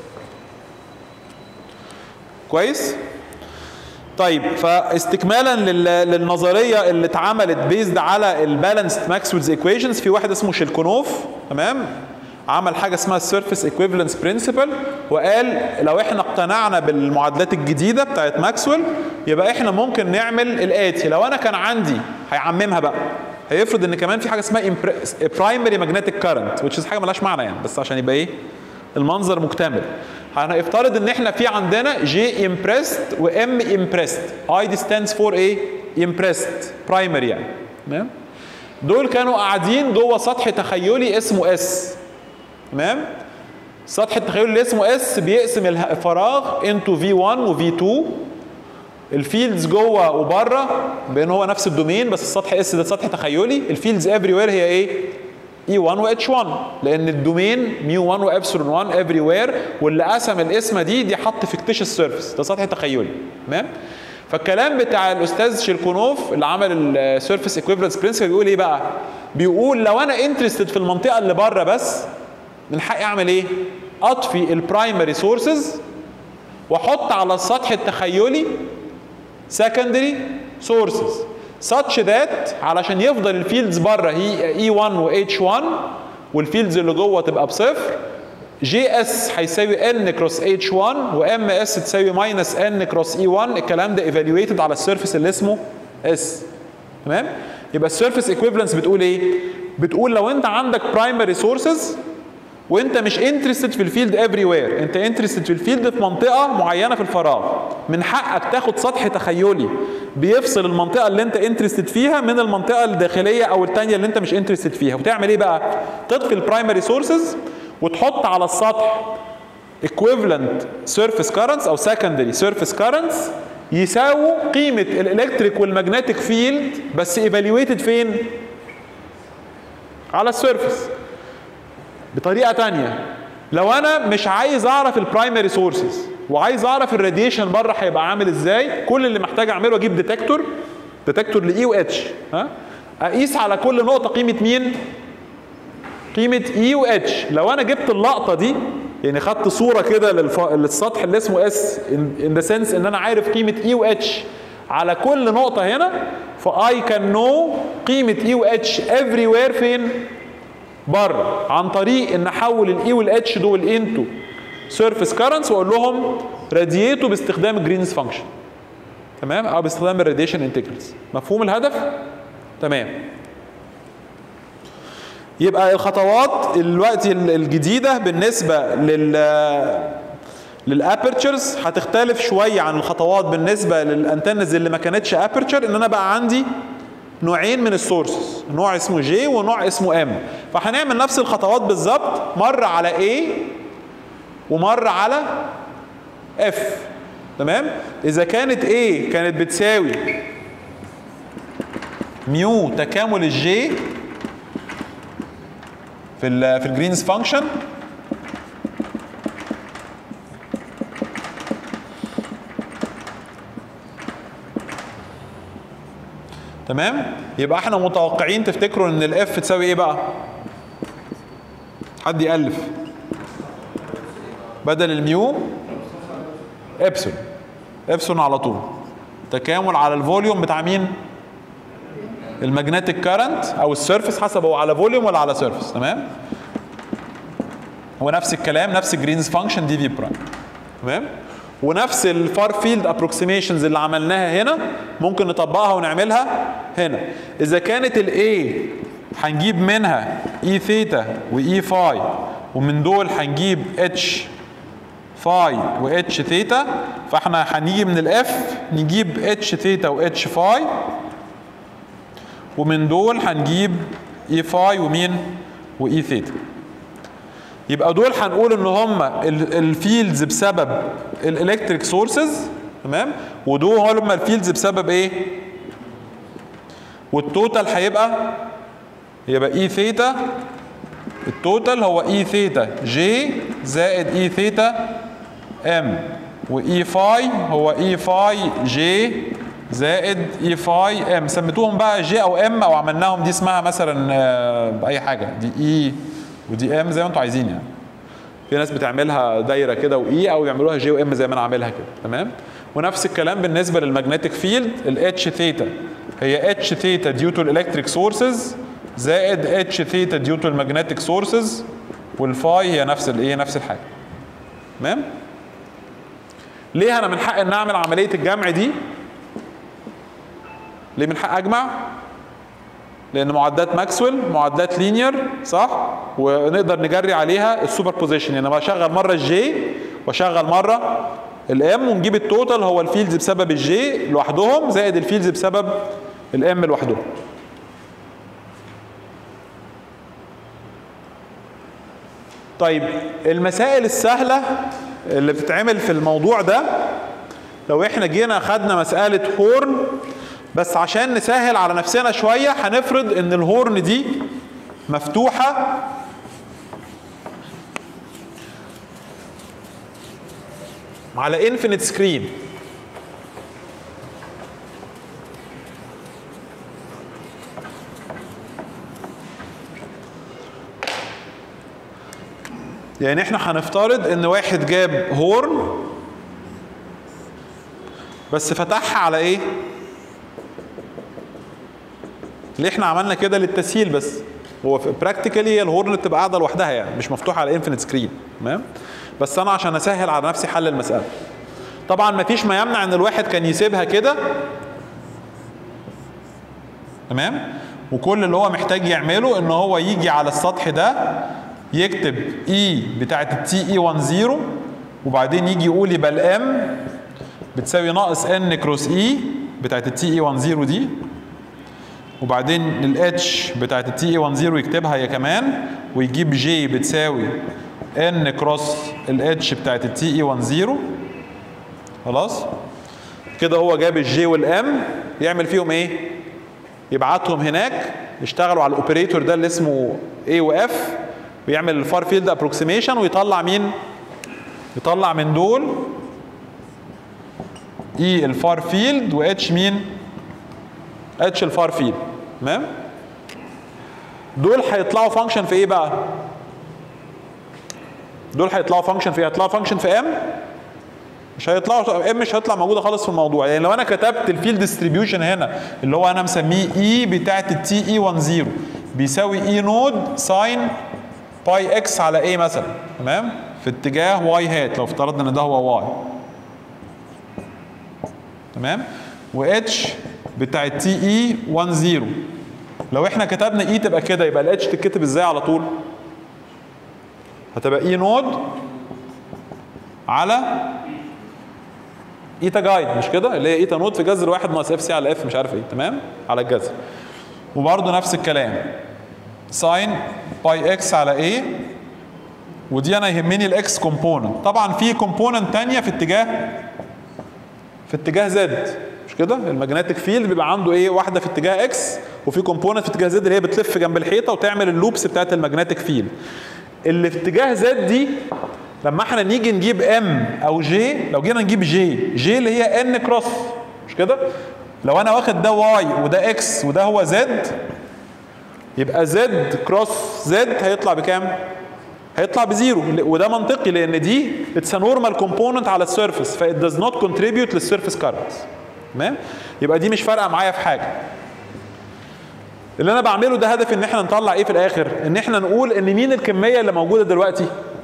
كويس؟ طيب فاستكمالا للنظريه اللي اتعملت بيزد على البالانسد ماكسويلز ايكويشنز، في واحد اسمه شيلكونوف. تمام؟ عمل حاجه اسمها السيرفيس ايكويفالنس برنسبل، وقال لو احنا اقتنعنا بالمعادلات الجديده بتاعت ماكسويل يبقى احنا ممكن نعمل الاتي. لو انا كان عندي، هيعممها بقى، هيفرض ان كمان في حاجه اسمها برايمري ماجنتيك كارنت which is حاجه مالهاش معنى يعني، بس عشان يبقى ايه المنظر مكتمل. هنفترض ان احنا في عندنا جي امبريست وام امبريست. اي دي ستاندز فور ايه؟ امبريست برايمري يعني. تمام؟ دول كانوا قاعدين جوه سطح تخيلي اسمه اس. تمام؟ السطح التخيلي اللي اسمه اس بيقسم الفراغ انتو في واحد وفي اتنين. الفيلدز جوه وبره بان هو نفس الدومين، بس السطح اس ده سطح تخيلي. الفيلدز افري وير هي ايه؟ اي واحد و اتش واحد، لان الدومين ميو واحد وابسلون واحد افري وير، واللي قسم القسمه دي دي حط فيكتيشس سيرفيس، ده سطح تخيلي. تمام؟ فالكلام بتاع الاستاذ شيلكونوف اللي عمل السيرفيس ايكويفالنس برنسبل بيقول ايه بقى؟ بيقول لو انا انترستد في المنطقه اللي بره بس، من حقي اعمل ايه؟ اطفي البرايمري سورسز واحط على السطح التخيلي secondary sources such that علشان يفضل الفيلدز بره هي إي واحد و إتش واحد والفيلدز اللي جوه تبقى بصفر. جي اس هيساوي ان كروس اتش واحد وام اس تساوي ماينس ان كروس اي واحد. الكلام ده ايفالويتد على السيرفيس اللي اسمه اس. تمام؟ يبقى السيرفيس ايكويفالنس بتقول ايه؟ بتقول لو انت عندك برايمري سورسز وانت مش انترستد في الفيلد افري وير، انت انترستد في الفيلد في منطقه معينه في الفراغ، من حقك تاخد سطح تخيلي بيفصل المنطقه اللي انت انترستد فيها من المنطقه الداخليه او الثانيه اللي انت مش انترستد فيها. وتعمل ايه بقى؟ تطفي البرايمري سورسز وتحط على السطح equivalent surface currents او secondary surface currents يساووا قيمه الالكتريك والمagnetic فيلد بس evaluated فين؟ على السيرفيس. بطريقه ثانيه، لو انا مش عايز اعرف البرايمري سورسز وعايز اعرف الراديشن بره هيبقى عامل ازاي، كل اللي محتاج اعمله اجيب ديتكتور ديتكتور لاي واتش، ها، اقيس على كل نقطه قيمه مين؟ قيمه اي واتش. لو انا جبت اللقطه دي، يعني خدت صوره كده للف... للسطح اللي اسمه اس ان ذا سنس ان انا عارف قيمه اي واتش على كل نقطه هنا، فاي كان نو قيمه اي واتش افري وير فين؟ بره، عن طريق ان احول الاي والاتش دول انتو سيرفيس كارنتس واقول لهم راديتوا باستخدام الجرينز فانكشن. تمام؟ او باستخدام الراديشن انتجرالز. مفهوم الهدف؟ تمام. يبقى الخطوات دلوقتي الجديده بالنسبه لل للابرتشرز هتختلف شويه عن الخطوات بالنسبه للانتنز اللي ما كانتش ابرتشر، ان انا بقى عندي نوعين من السورسز، نوع اسمه جي ونوع اسمه ام. فهنعمل نفس الخطوات بالظبط، مره على A ومره على F. تمام؟ اذا كانت A كانت بتساوي ميو تكامل الجي في ال في الجرينز فانكشن، تمام؟ يبقى احنا متوقعين تفتكروا ان الاف تساوي ايه بقى؟ حد يألف. بدل الميو ابسون، ابسون على طول، تكامل على الفوليوم بتاع مين؟ الماجنتيك كارنت او السيرفيس، حسب هو على فوليوم ولا على سيرفيس. تمام؟ هو نفس الكلام، نفس الجرينز فانكشن دي في برايم. تمام؟ ونفس الفار فيلد ابروكسيميشنز اللي عملناها هنا ممكن نطبقها ونعملها هنا. اذا كانت الاي هنجيب منها اي ثيتا واي فاي، ومن دول هنجيب اتش فاي واتش ثيتا، فاحنا هنيجي من الاف نجيب اتش ثيتا واتش فاي، ومن دول هنجيب اي فاي ومين؟ واي ثيتا. يبقى دول هنقول ان هم الفيلدز بسبب الالكتريك سورسز، تمام؟ ودول هم الفيلدز بسبب ايه؟ والتوتال هيبقى يبقى اي ثيتا، التوتال هو اي ثيتا جي زائد اي ثيتا ام، واي فاي هو اي فاي جي زائد اي فاي ام. سميتوهم بقى جي او ام او عملناهم دي اسمها مثلا باي حاجه، دي اي ودي ام زي ما انتوا عايزين يعني. في ناس بتعملها دايره كده واي، او يعملوها جي وام زي ما انا عاملها كده. تمام؟ ونفس الكلام بالنسبه للماجنتيك فيلد، الاتش ثيتا هي اتش ثيتا ديو تو الالكتريك سورسز زائد اتش ثيتا ديو تو الماجنتيك سورسز، والفاي هي نفس الايه؟ نفس الحاجه. تمام؟ ليه انا من حق ان اعمل عمليه الجمع دي؟ ليه من حق اجمع؟ لان معادلات ماكسويل معادلات لينير، صح؟ ونقدر نجري عليها السوبر بوزيشن، يعني بشغل مره الجي واشغل مره الام، ونجيب التوتال هو الفيلدز بسبب الجي لوحدهم زائد الفيلدز بسبب الام لوحدهم. طيب المسائل السهله اللي بتتعمل في الموضوع ده، لو احنا جينا خدنا مساله هورن، بس عشان نسهل على نفسنا شويه هنفرض ان الهورن دي مفتوحه على انفينيت سكرين. يعني احنا هنفترض ان واحد جاب هورن بس فتحها على ايه؟ ليه احنا عملنا كده؟ للتسهيل بس. هو براكتيكالي هي الهورن بتبقى قاعده لوحدها يعني مش مفتوحه على انفينيت سكرين، تمام؟ بس انا عشان اسهل على نفسي حل المساله. طبعا مفيش ما يمنع ان الواحد كان يسيبها كده، تمام؟ وكل اللي هو محتاج يعمله ان هو يجي على السطح ده يكتب اي بتاعت التي اي عشرة وبعدين يجي يقول يبقى الام بتساوي ناقص ان كروس اي بتاعت التي اي عشرة دي، وبعدين الاتش بتاعت التي اي عشرة يكتبها هي كمان، ويجيب جي بتساوي ان كروس الاتش بتاعت التي اي عشرة. خلاص كده هو جاب الجي والام، يعمل فيهم ايه؟ يبعتهم هناك يشتغلوا على الاوبريتور ده اللي اسمه A و F ويعمل الفار فيلد ابروكسيميشن ويطلع مين؟ يطلع من دول E الفار فيلد و H مين؟ H الفار فيلد، تمام؟ دول هيطلعوا فانكشن في ايه بقى؟ دول هيطلعوا فانكشن في ايه؟ هيطلعوا فانكشن في M؟ مش هيطلعوا، ام مش هيطلع موجوده خالص في الموضوع. يعني لو انا كتبت الفيلد ديستريبيوشن هنا اللي هو انا مسميه اي بتاعت التي اي عشرة بيساوي اي نود ساين باي اكس على ايه مثلا، تمام؟ في اتجاه واي هات لو افترضنا ان ده هو واي، تمام؟ واتش بتاعت تي اي عشرة لو احنا كتبنا اي تبقى كده، يبقى الاتش تتكتب ازاي على طول؟ هتبقى اي نود على ايتا جايد، مش كده؟ اللي هي ايتا نود في جذر واحد ناقص اف سي على اف مش عارف ايه، تمام؟ على الجذر. وبرده نفس الكلام ساين باي اكس على ايه، ودي انا يهمني الاكس كومبوننت. طبعا في كومبوننت ثانيه في اتجاه في اتجاه زد، مش كده؟ الماجنتيك فيلد بيبقى عنده ايه؟ واحده في اتجاه اكس وفي كومبوننت في اتجاه زد اللي هي بتلف جنب الحيطه وتعمل اللوبس بتاعت الماجنتيك فيلد. اللي في اتجاه زد دي لما احنا نيجي نجيب ام او جي، لو جينا نجيب جي، جي اللي هي ان كروس، مش كده؟ لو انا واخد ده واي وده اكس وده هو زد، يبقى زد كروس زد هيطلع بكام؟ هيطلع بزيرو، وده منطقي لان دي اتس نورمال كومبوننت على السيرفيس فايت داز نوت كونتريبيوت للسيرفيس كارنت، تمام؟ يبقى دي مش فارقه معايا في حاجه. اللي انا بعمله ده هدف ان احنا نطلع ايه في الاخر؟ ان احنا نقول ان مين الكميه اللي موجوده دلوقتي؟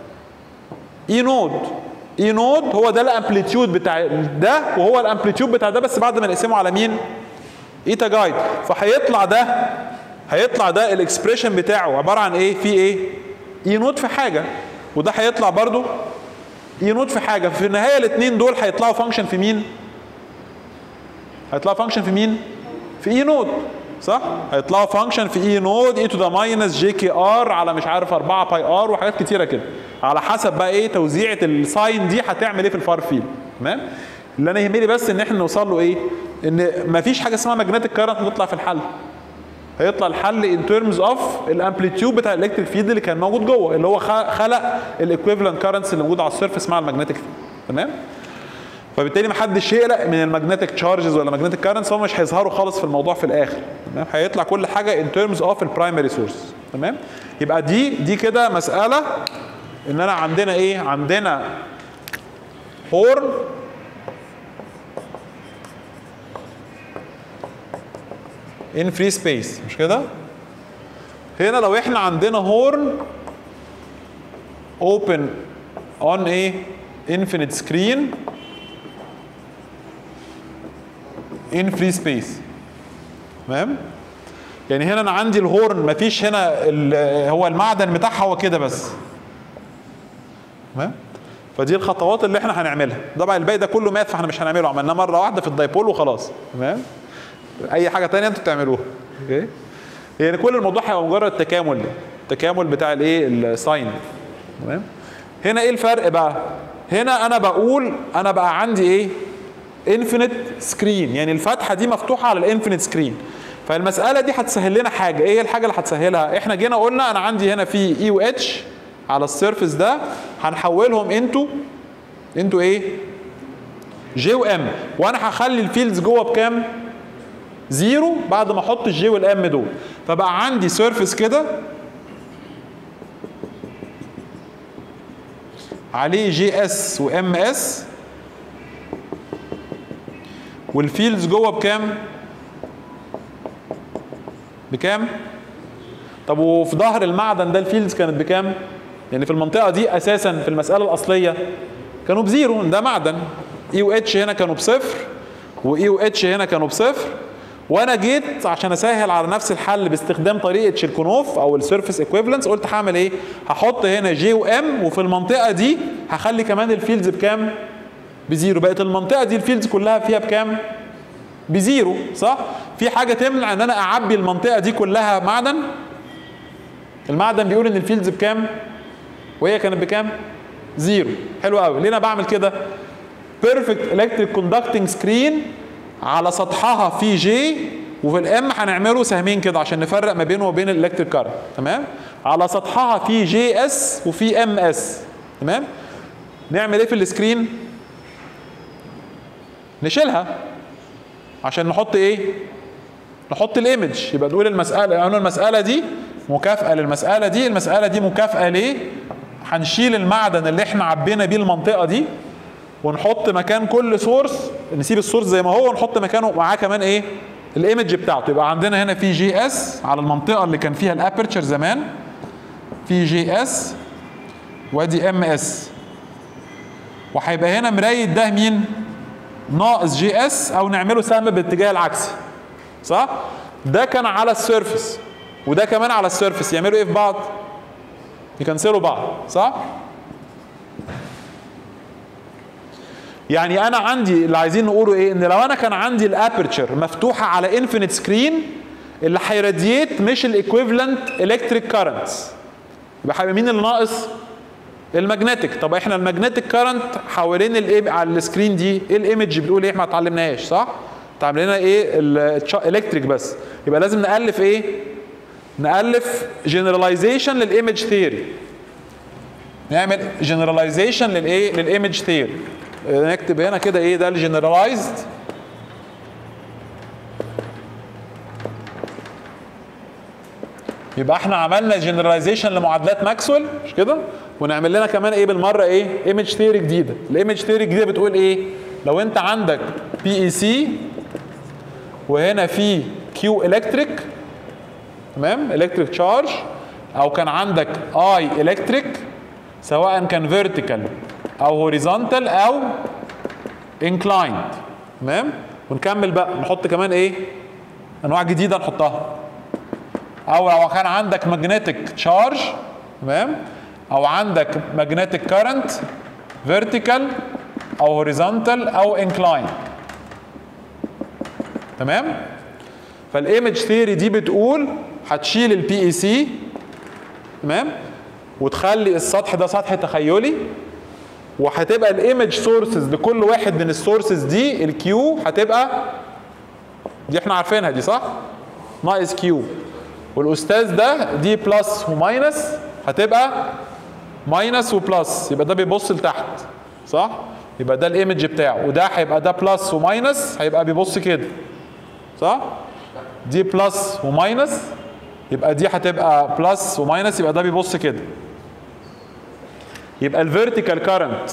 اي نود. اي نود هو ده الامبليتيود بتاع ده وهو الامبليتيود بتاع ده، بس بعد ما نقسمه على مين؟ ايتا جايد. فهيطلع ده هيطلع ده الاكسبريشن بتاعه عباره عن ايه؟ في ايه؟ اي نود في حاجه، وده هيطلع برضو اي نود في حاجه. في النهايه الاثنين دول هيطلعوا فانكشن في مين؟ هيطلعوا فانكشن في مين؟ في اي نود، صح؟ هيطلعوا فانكشن في اي نود اي تو ذا ماينس جي كي ار على مش عارف أربعة باي ار وحاجات كتيره كده، على حسب بقى ايه توزيعه الساين دي هتعمل ايه في الفار فيلد، تمام؟ اللي انا يهمني بس ان احنا نوصل له ايه؟ ان مفيش حاجه اسمها ماجنتيك كارنت تطلع في الحل. هيطلع الحل ان ترمز اوف الامبليتيود بتاع الالكتريك فيلد اللي كان موجود جوه، اللي هو خلق الايكويفالنت كارنتس اللي موجوده على السيرفيس مع الماجنتيك فيلد، تمام؟ فبالتالي ما حدش يقلق من الماجنتيك تشارجز ولا ماجنتيك كارنتس، هم مش هيظهروا خالص في الموضوع في الاخر، تمام؟ هيطلع كل حاجه ان ترمز اوف البرايمري سورس، تمام؟ يبقى دي دي كده مساله ان انا عندنا ايه؟ عندنا هورن ان فري سبيس، مش كده؟ هنا لو احنا عندنا هورن اوبن اون ايه؟ انفينيت سكرين ان فري سبيس، تمام؟ يعني هنا انا عندي الهورن مفيش هنا هو المعدن بتاعها هو كده بس، تمام؟ فدي الخطوات اللي احنا هنعملها. طبعا الباقي ده كله مات فاحنا مش هنعمله، عملناه مره واحده في الدايبول وخلاص، تمام؟ اي حاجه ثانيه انتوا بتعملوها، اوكي؟ يعني كل الموضوع هيبقى مجرد تكامل، التكامل بتاع الايه؟ الساين، تمام؟ هنا ايه الفرق بقى؟ هنا انا بقول انا بقى عندي ايه؟ انفينيت سكرين، يعني الفتحه دي مفتوحه على الانفينيت سكرين. فالمساله دي هتسهل لنا حاجه، ايه الحاجه اللي هتسهلها؟ احنا جينا قلنا انا عندي هنا في اي و اتش على السيرفيس ده، هنحولهم انتو انتو ايه؟ جي وام، وانا هخلي الفيلدز جوه بكام؟ زيرو بعد ما احط الجي والام دول. فبقى عندي سيرفيس كده عليه جي اس وام اس، والفيلدز جوه بكام؟ بكام؟ طب وفي ظهر المعدن ده الفيلدز كانت بكام؟ يعني في المنطقة دي أساسا في المسألة الأصلية كانوا بزيرو، ده معدن. اي و اتش هنا كانوا بصفر، واي و اتش هنا كانوا بصفر، وانا جيت عشان اسهل على نفس الحل باستخدام طريقه شيلكونوف او السيرفيس ايكويفالنس، قلت هعمل ايه؟ هحط هنا جي وام، وفي المنطقه دي هخلي كمان الفيلدز بكام؟ بزيرو. بقت المنطقه دي الفيلدز كلها فيها بكام؟ بزيرو، صح؟ في حاجه تمنع ان انا اعبي المنطقه دي كلها معدن؟ المعدن بيقول ان الفيلدز بكام؟ وهي كانت بكام؟ زيرو. حلو قوي. ليه انا بعمل كده؟ بيرفكت الكتريك كوندكتنج سكرين على سطحها في جي، وفي الام هنعمله سهمين كده عشان نفرق ما بينه وبين الالكتريك كارنت، تمام؟ على سطحها في جي اس وفي ام اس، تمام؟ نعمل ايه في السكرين؟ نشيلها عشان نحط ايه؟ نحط الايمج. يبقى نقول المساله، انا المساله دي مكافاه للمساله دي، المساله دي مكافاه ليه؟ هنشيل المعدن اللي احنا عبينا بيه المنطقه دي، ونحط مكان كل سورس، نسيب السورس زي ما هو ونحط مكانه معاه كمان ايه؟ الايمج بتاعته. يبقى عندنا هنا في جي اس على المنطقه اللي كان فيها الابرتشر زمان، في جي اس وادي ام اس، وهيبقى هنا مرايه ده مين؟ ناقص جي اس، او نعمله سهم بالاتجاه العكسي، صح؟ ده كان على السيرفس وده كمان على السيرفس، يعملوا ايه في بعض؟ يكنسلوا بعض، صح؟ يعني انا عندي اللي عايزين نقوله ايه؟ ان لو انا كان عندي الابرتشر مفتوحه على انفينيت سكرين، اللي هيراديت مش الايكويفالنت الكتريك كارنتس، يبقى هيبقى مين اللي ناقص؟ الماجنتيك. طب احنا الماجنتيك كارنت حوالين الايه على السكرين دي، ايه الايمج بتقول ايه؟ احنا ما اتعلمناهاش، صح؟ اتعمل لنا ايه؟ الالكتريك بس. يبقى لازم نالف ايه؟ نالف جنراليزيشن للايمج ثيوري. نعمل جنراليزيشن للايه؟ للايمج ثيوري. نكتب هنا كده ايه ده؟ الجنرالايزد يبقى احنا عملنا جنراليزيشن لمعادلات ماكسويل، مش كده؟ ونعمل لنا كمان ايه بالمره؟ ايه؟ ايمج ثيوري جديده. الايمج ثيوري الجديده بتقول ايه؟ لو انت عندك بي اي سي وهنا في كيو الكتريك، تمام؟ الكتريك تشارج، او كان عندك اي الكتريك سواء كان فيرتيكال او هوريزونتال او انكلايند، تمام؟ ونكمل بقى نحط كمان ايه؟ انواع جديده نحطها. او لو كان عندك ماجنتيك تشارج، تمام؟ او عندك ماجنتيك كارنت فيرتيكال او هوريزونتال او انكلايند، تمام؟ فالايمج ثيوري دي بتقول هتشيل البي اي سي، تمام؟ وتخلي السطح ده سطح تخيلي، وهتبقى الايمج سورسز لكل واحد من السورسز دي الكيو هتبقى دي احنا عارفينها دي، صح؟ ناقص كيو. والاستاذ ده دي بلس وماينس هتبقى ماينس وبلس، يبقى ده بيبص لتحت، صح؟ يبقى ده الايمج بتاعه، وده هيبقى ده بلس وماينس هيبقى بيبص كده، صح؟ دي بلس وماينس يبقى دي هتبقى بلس وماينس، يبقى ده بيبص كده. يبقى الفيرتيكال كارنت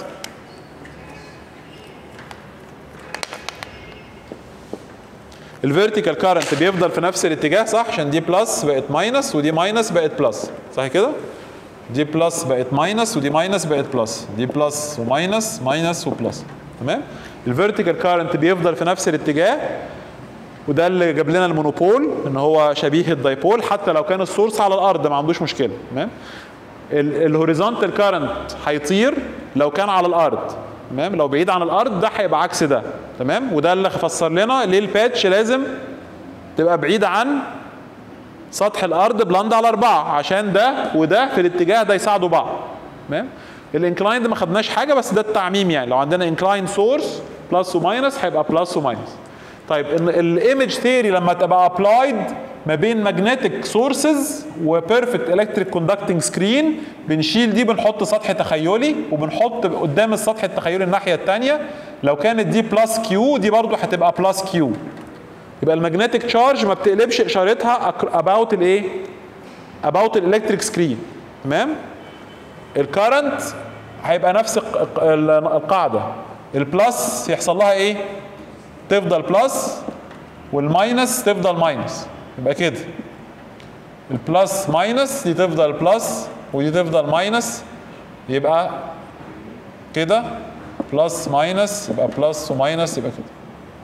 الفيرتيكال كارنت بيفضل في نفس الاتجاه، صح؟ عشان دي بلس بقت ماينس ودي ماينس بقت بلس، صح كده؟ دي بلس بقت ماينس ودي ماينس بقت بلس، دي بلس وماينس ماينس وبلس، تمام؟ الفيرتيكال كارنت بيفضل في نفس الاتجاه، وده اللي جاب لنا المونوبول ان هو شبيه الدايبول، حتى لو كان السورس على الارض ما عندوش مشكله، تمام؟ الهوريزونتال كارنت هيطير لو كان على الارض، تمام؟ لو بعيد عن الارض ده هيبقى عكس ده، تمام؟ وده اللي فسر لنا ليه الباتش لازم تبقى بعيده عن سطح الارض بلند على اربعه، عشان ده وده في الاتجاه ده يساعدوا بعض، تمام؟ الانكلايند ما خدناش حاجه، بس ده التعميم، يعني لو عندنا انكلايند سورس بلس وماينس هيبقى بلس وماينس. طيب الايمج ثيوري لما تبقى ابلايد ما بين ماجنتيك سورسز وبيرفكت الكتريك كوندكتنج سكرين، بنشيل دي بنحط سطح تخيلي، وبنحط قدام السطح التخيلي الناحيه الثانيه لو كانت دي بلس كيو دي برضو هتبقى بلس كيو. يبقى الماجنتيك تشارج ما بتقلبش اشارتها اباوت الايه؟ اباوت الالكتريك سكرين، تمام؟ الكارنت هيبقى نفس القاعده، البلس يحصل لها ايه؟ تفضل بلس، والماينس تفضل ماينس، يبقى كده البلس ماينس دي تفضل بلس ودي تفضل ماينس، يبقى كده بلس ماينس، يبقى بلس وماينس، يبقى كده.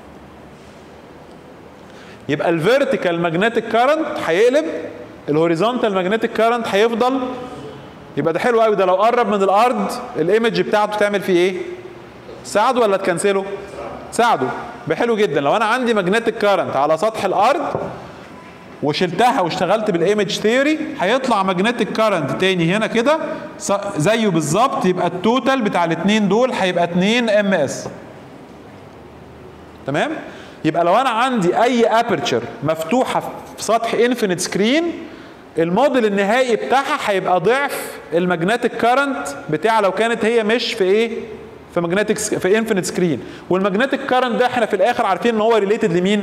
يبقى الفيرتيكال ماجنتيك كارنت هيقلب، الهوريزونتال ماجنتيك كارنت هيفضل. يبقى ده حلو قوي، ده لو قرب من الارض الايمج بتاعته تعمل فيه ايه؟ تساعده ولا تكنسله؟ تساعده. يبقى حلو جدا. لو انا عندي ماجنتيك كارنت على سطح الارض وشلتها واشتغلت بالايمج ثيوري، هيطلع ماجنتيك كارنت تاني هنا كده زيه بالظبط، يبقى التوتال بتاع الاثنين دول هيبقى اتنين ام اس. تمام؟ يبقى لو انا عندي اي ابرتشر مفتوحه في سطح انفينيت سكرين، الموديل النهائي بتاعها هيبقى ضعف الماجنتيك كارنت بتاع لو كانت هي مش في ايه؟ في ماجنتيك في انفينيت سكرين. والماجنتيك كارنت ده احنا في الاخر عارفين ان هو ريليتد لمين؟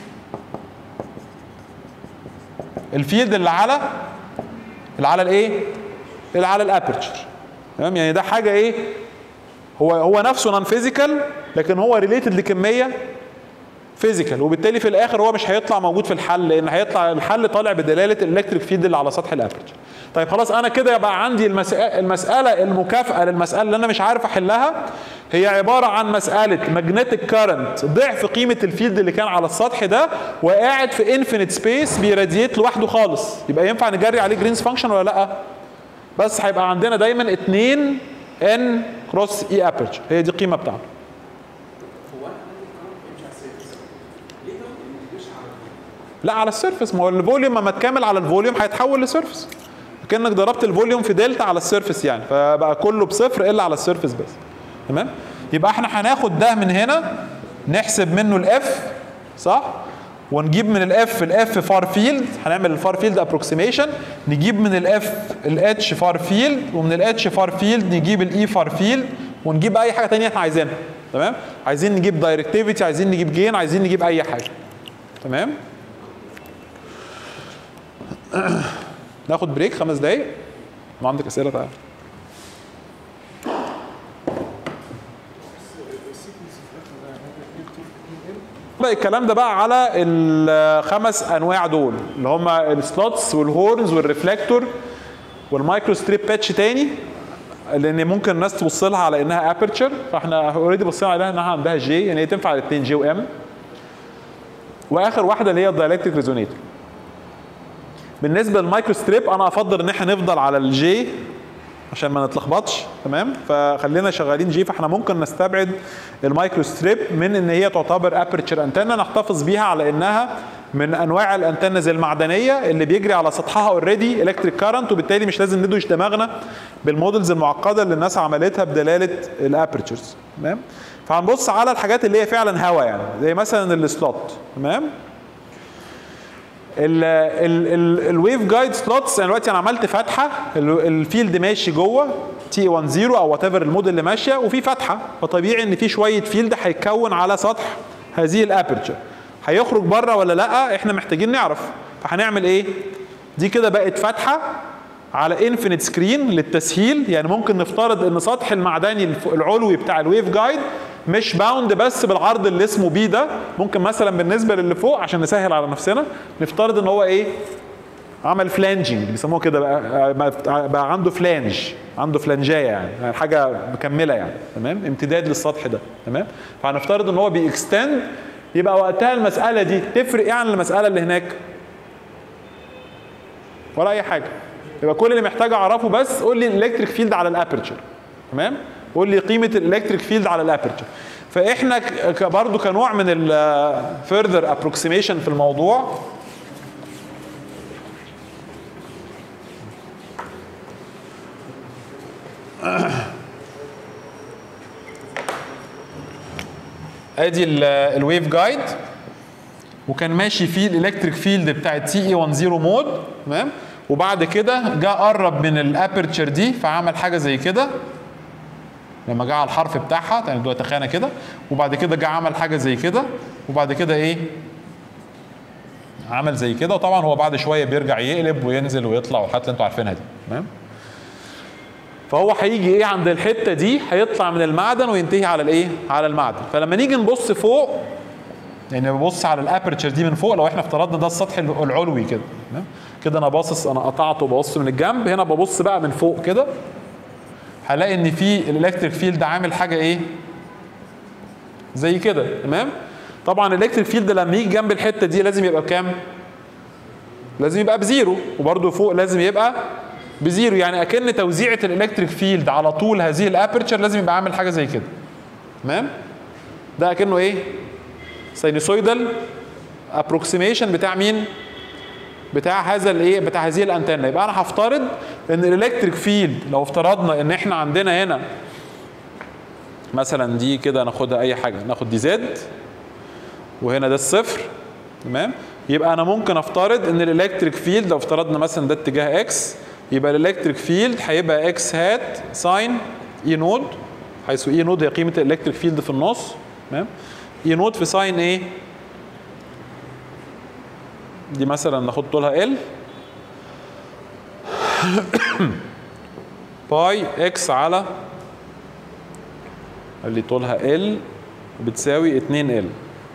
الفيلد اللي على اللي على الايه؟ اللي على الابرتشر. تمام؟ يعني ده حاجه ايه؟ هو هو نفسه نون فيزيكال، لكن هو ريليتد لكميه فيزيكال، وبالتالي في الاخر هو مش هيطلع موجود في الحل، لان هيطلع الحل طالع بدلاله الالكتريك فيلد اللي على سطح الابرتشر. طيب خلاص انا كده يبقى عندي المسألة, المساله المكافئه للمساله اللي انا مش عارف احلها، هي عباره عن مساله ماجنتيك كارنت ضعف قيمه الفيلد اللي كان على السطح ده، وقاعد في انفينيت سبيس بيراديت لوحده خالص. يبقى ينفع نجري عليه جرينز فانكشن ولا لا؟ بس هيبقى عندنا دايما اتنين ان كروس اي ابرتشر، هي دي القيمه بتاعته. لا على السيرفس، ما هو الفوليوم لما تكمل على الفوليوم هيتحول لسيرفس، كأنك ضربت الفوليوم في دلتا على السيرفس يعني، فبقى كله بصفر الا على السيرفس بس. تمام؟ يبقى احنا هناخد ده من هنا نحسب منه الاف، صح؟ ونجيب من الاف الاف فار فيلد، هنعمل الفار فيلد ابروكسيميشن، نجيب من الاف الاتش فار فيلد، ومن الاتش فار فيلد نجيب الاي فار فيلد، ونجيب اي حاجه ثانيه احنا عايزينها. تمام؟ عايزين نجيب دايركتيفيتي، عايزين نجيب جين، عايزين نجيب اي حاجه. تمام؟ ناخد بريك خمس دقايق. ما عندك اسئله؟ تعالى. الكلام ده بقى على الخمس انواع دول اللي هم السلوتس والهورنز والريفلكتور والمايكرو ستريب باتش تاني، لان ممكن الناس تبص لها على انها ابرتشر، فاحنا اوريدي بصينا عليها انها عندها جي، يعني هي تنفع الاثنين جي وام. واخر واحده اللي هي الدايلكتريك ريزونيتور. بالنسبه للمايكرو ستريب انا افضل ان احنا نفضل على الجي عشان ما نتلخبطش. تمام؟ فخلينا شغالين جي. فاحنا ممكن نستبعد المايكرو ستريب من ان هي تعتبر ابرتشر انتنا، نحتفظ بيها على انها من انواع الانتنز المعدنيه اللي بيجري على سطحها اوريدي الكتريك كارنت، وبالتالي مش لازم ندوش دماغنا بالمودلز المعقده اللي الناس عملتها بدلاله الابرتشرز. تمام؟ فهنبص على الحاجات اللي هي فعلا هوا، يعني زي مثلا السلوت. تمام؟ الويف جايد سلوتس، انا دلوقتي انا عملت فتحه، الفيلد ماشي جوه تي عشرة او وات ايفر الموديل اللي ماشيه، وفي فتحه، فطبيعي ان في شويه فيلد هيتكون على سطح هذه الابرتشر. هيخرج بره ولا لا؟ احنا محتاجين نعرف. فهنعمل ايه؟ دي كده بقت فتحه على انفينيت سكرين للتسهيل. يعني ممكن نفترض ان سطح المعدني العلوي بتاع الويف جايد مش باوند بس بالعرض اللي اسمه بي ده، ممكن مثلا بالنسبه للي فوق عشان نسهل على نفسنا نفترض ان هو ايه؟ عمل فلانجنج، بيسموه كده، بقى, بقى عنده فلانج، عنده فلانجايه يعني حاجه مكمله يعني. تمام؟ امتداد للسطح ده. تمام؟ فهنفترض ان هو بيكستند، يبقى وقتها المساله دي تفرق ايه عن المساله اللي هناك؟ ولا اي حاجه. يبقى كل اللي محتاج اعرفه بس قول لي الالكتريك فيلد على الابرتشر. تمام؟ قول لي قيمه الالكتريك فيلد على الابرتشر. فاحنا برضو كنوع من الفيرذر ابروكسيميشن في الموضوع ادي الويف جايد، وكان ماشي فيه الالكتريك فيلد بتاع تي اي عشرة مود. تمام؟ وبعد كده جاء قرب من الابرتشر دي فعمل حاجه زي كده لما جه على الحرف بتاعها، يعني دلوقتي تخانه كده، وبعد كده جه عمل حاجه زي كده، وبعد كده ايه؟ عمل زي كده. وطبعا هو بعد شويه بيرجع يقلب وينزل ويطلع والحاجات اللي انتوا عارفينها دي. تمام؟ فهو هيجي ايه عند الحته دي، هيطلع من المعدن وينتهي على الايه؟ على المعدن. فلما نيجي نبص فوق، يعني ببص على الابرتشر دي من فوق، لو احنا افترضنا ده السطح العلوي كده، كده انا باصص، انا قطعته وببص من الجنب، هنا ببص بقى من فوق كده، هلاقي ان في الالكتريك فيلد عامل حاجه ايه؟ زي كده. تمام؟ طبعا الالكتريك فيلد لما يجي جنب الحته دي لازم يبقى بكام؟ لازم يبقى بزيرو، وبرده فوق لازم يبقى بزيرو، يعني اكن توزيعه الالكتريك فيلد على طول هذه الابرتشر لازم يبقى عامل حاجه زي كده. تمام؟ ده اكنه ايه؟ ساينوسويدال ابروكسيميشن بتاع مين؟ بتاع هذا الايه؟ بتاع هذه الانتنه. يبقى انا هفترض ان الالكتريك فيلد، لو افترضنا ان احنا عندنا هنا مثلا دي كده، ناخدها اي حاجه، ناخد دي زد وهنا ده الصفر. تمام؟ يبقى انا ممكن افترض ان الالكتريك فيلد، لو افترضنا مثلا ده اتجاه اكس، يبقى الالكتريك فيلد هيبقى اكس هات ساين اي نود، حيث اي نود هي قيمه الالكتريك فيلد في النص. تمام؟ اي نود في ساين ايه؟ دي مثلا ناخد طولها ال باي اكس على اللي طولها ال بتساوي اتنين ال.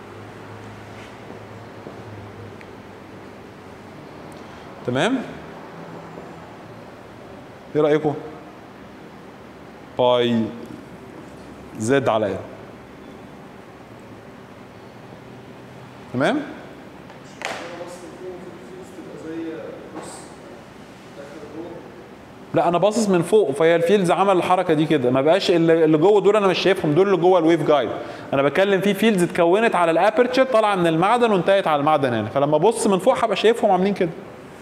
تمام؟ ايه رأيكم؟ باي زد على ال. تمام؟ لا انا باصص من فوق، فهي الفيلدز عمل الحركه دي كده، ما بقاش اللي جوه دول انا مش شايفهم، دول اللي جوه الويف جايد. انا بتكلم في فيلدز اتكونت على الابرتشر، طالعه من المعدن وانتهت على المعدن هنا، فلما ابص من فوق هبقى شايفهم عاملين كده.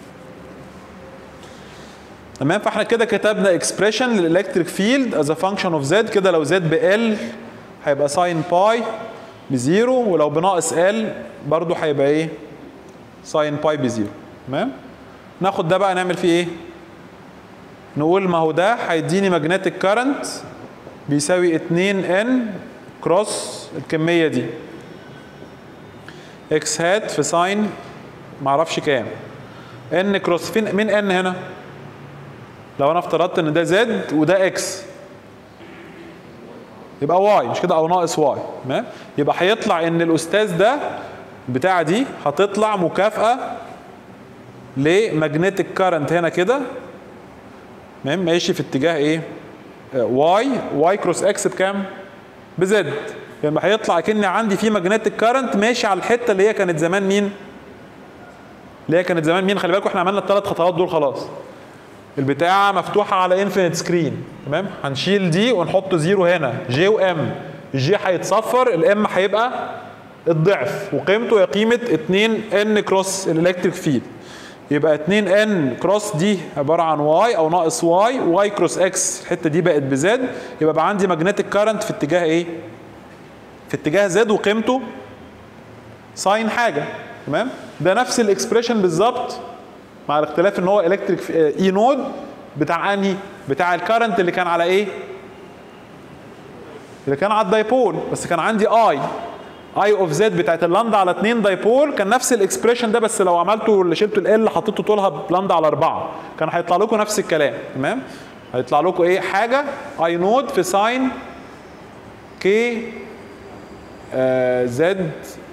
تمام؟ فاحنا كده كتبنا اكسبريشن للالكتريك فيلد از ا فانكشن اوف زد. كده لو زد بال هيبقى ساين باي بزيرو، ولو بناقص ال برضو هيبقى ايه؟ ساين باي بزيرو. تمام؟ ناخد ده بقى نعمل فيه ايه؟ نقول ما هو ده هيديني ماجنتيك كارنت بيساوي اتنين ان كروس الكميه دي اكس هات في ساين معرفش كام ان كروس. فين مين ان هنا؟ لو انا افترضت ان ده زد وده اكس يبقى واي، مش كده؟ او ناقص واي. تمام؟ يبقى هيطلع ان الاستاذ ده بتاع دي هتطلع مكافاه لماجنتيك كارنت هنا كده. تمام؟ ماشي في اتجاه ايه؟ واي، واي كروس اكس بكام؟ بزد. يبقى هيطلع كأن عندي في ماجنتيك كارنت ماشي على الحته اللي هي كانت زمان مين؟ اللي هي كانت زمان مين؟ خلي بالكم احنا عملنا الثلاث خطوات دول خلاص. البتاعه مفتوحه على انفينيت سكرين. تمام؟ هنشيل دي ونحط زيرو هنا، جي وام. الجي هيتصفر، الام هيبقى الضعف، وقيمته هي قيمه اتنين ان كروس الالكتريك فيلد. يبقى اتنين ان كروس دي عباره عن واي او ناقص واي، واي كروس اكس الحته دي بقت بزد. يبقى بقى عندي ماجنتيك كارنت في اتجاه ايه؟ في اتجاه زد، وقيمته ساين حاجه. تمام؟ ده نفس الاكسبريشن بالظبط، مع الاختلاف ان هو الكتريك اي نود بتاع انهي؟ بتاع الكارنت اللي كان على ايه؟ اللي كان على الدايبول، بس كان عندي اي اي اوف زد بتاعت اللاندا على اتنين دايبول، كان نفس الاكسبريشن ده، بس لو عملته اللي شلته ال حطيته طولها بلاندا على اربعه كان هيطلع لكم نفس الكلام. تمام؟ هيطلع لكم ايه؟ حاجه اي نود في ساين كي آه زد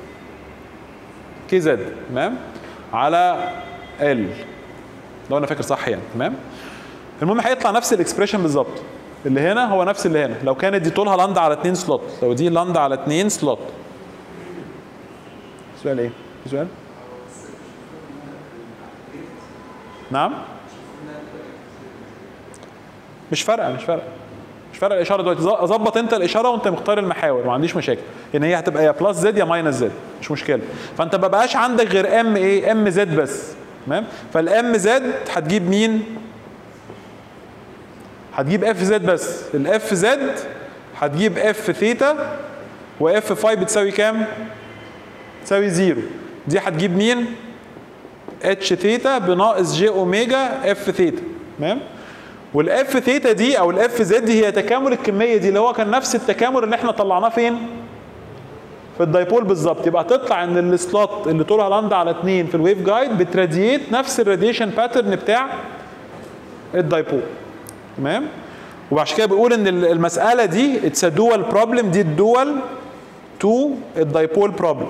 كي زد. تمام؟ على ال، لو انا فاكر صح يعني. تمام؟ المهم هيطلع نفس الاكسبريشن بالظبط، اللي هنا هو نفس اللي هنا. لو كانت دي طولها لاندا على اتنين سلوت، لو دي لاندا على اتنين سلوت. سؤال ايه؟ في سؤال؟ نعم؟ مش فارقه مش فارقه مش فارقه الاشاره دلوقتي. ظبط انت الاشاره وانت مختار المحاور، ما عنديش مشاكل. ان هي هتبقى يا بلس زد يا ماينس زد، مش مشكله. فانت ما بقاش عندك غير ام ايه؟ ام زد بس. تمام؟ فالام زد هتجيب مين؟ هتجيب اف زد بس. الاف زد هتجيب اف ثيتا، واف فاي بتساوي كام؟ تساوي زيرو. دي هتجيب مين؟ اتش ثيتا بناقص جي اوميجا اف ثيتا. تمام؟ والاف ثيتا دي او الاف زد هي تكامل الكميه دي، اللي هو كان نفس التكامل اللي احنا طلعناه فين؟ في الدايبول بالظبط. يبقى تطلع ان السلوت اللي طولها لاندا على اتنين في الويف جايد بتراديت نفس الراديشن باترن بتاع الدايبول. تمام؟ وعشان كده بيقول ان المساله دي اتس ا دوال بروبلم، دي الدول تو الدايبول بروبلم،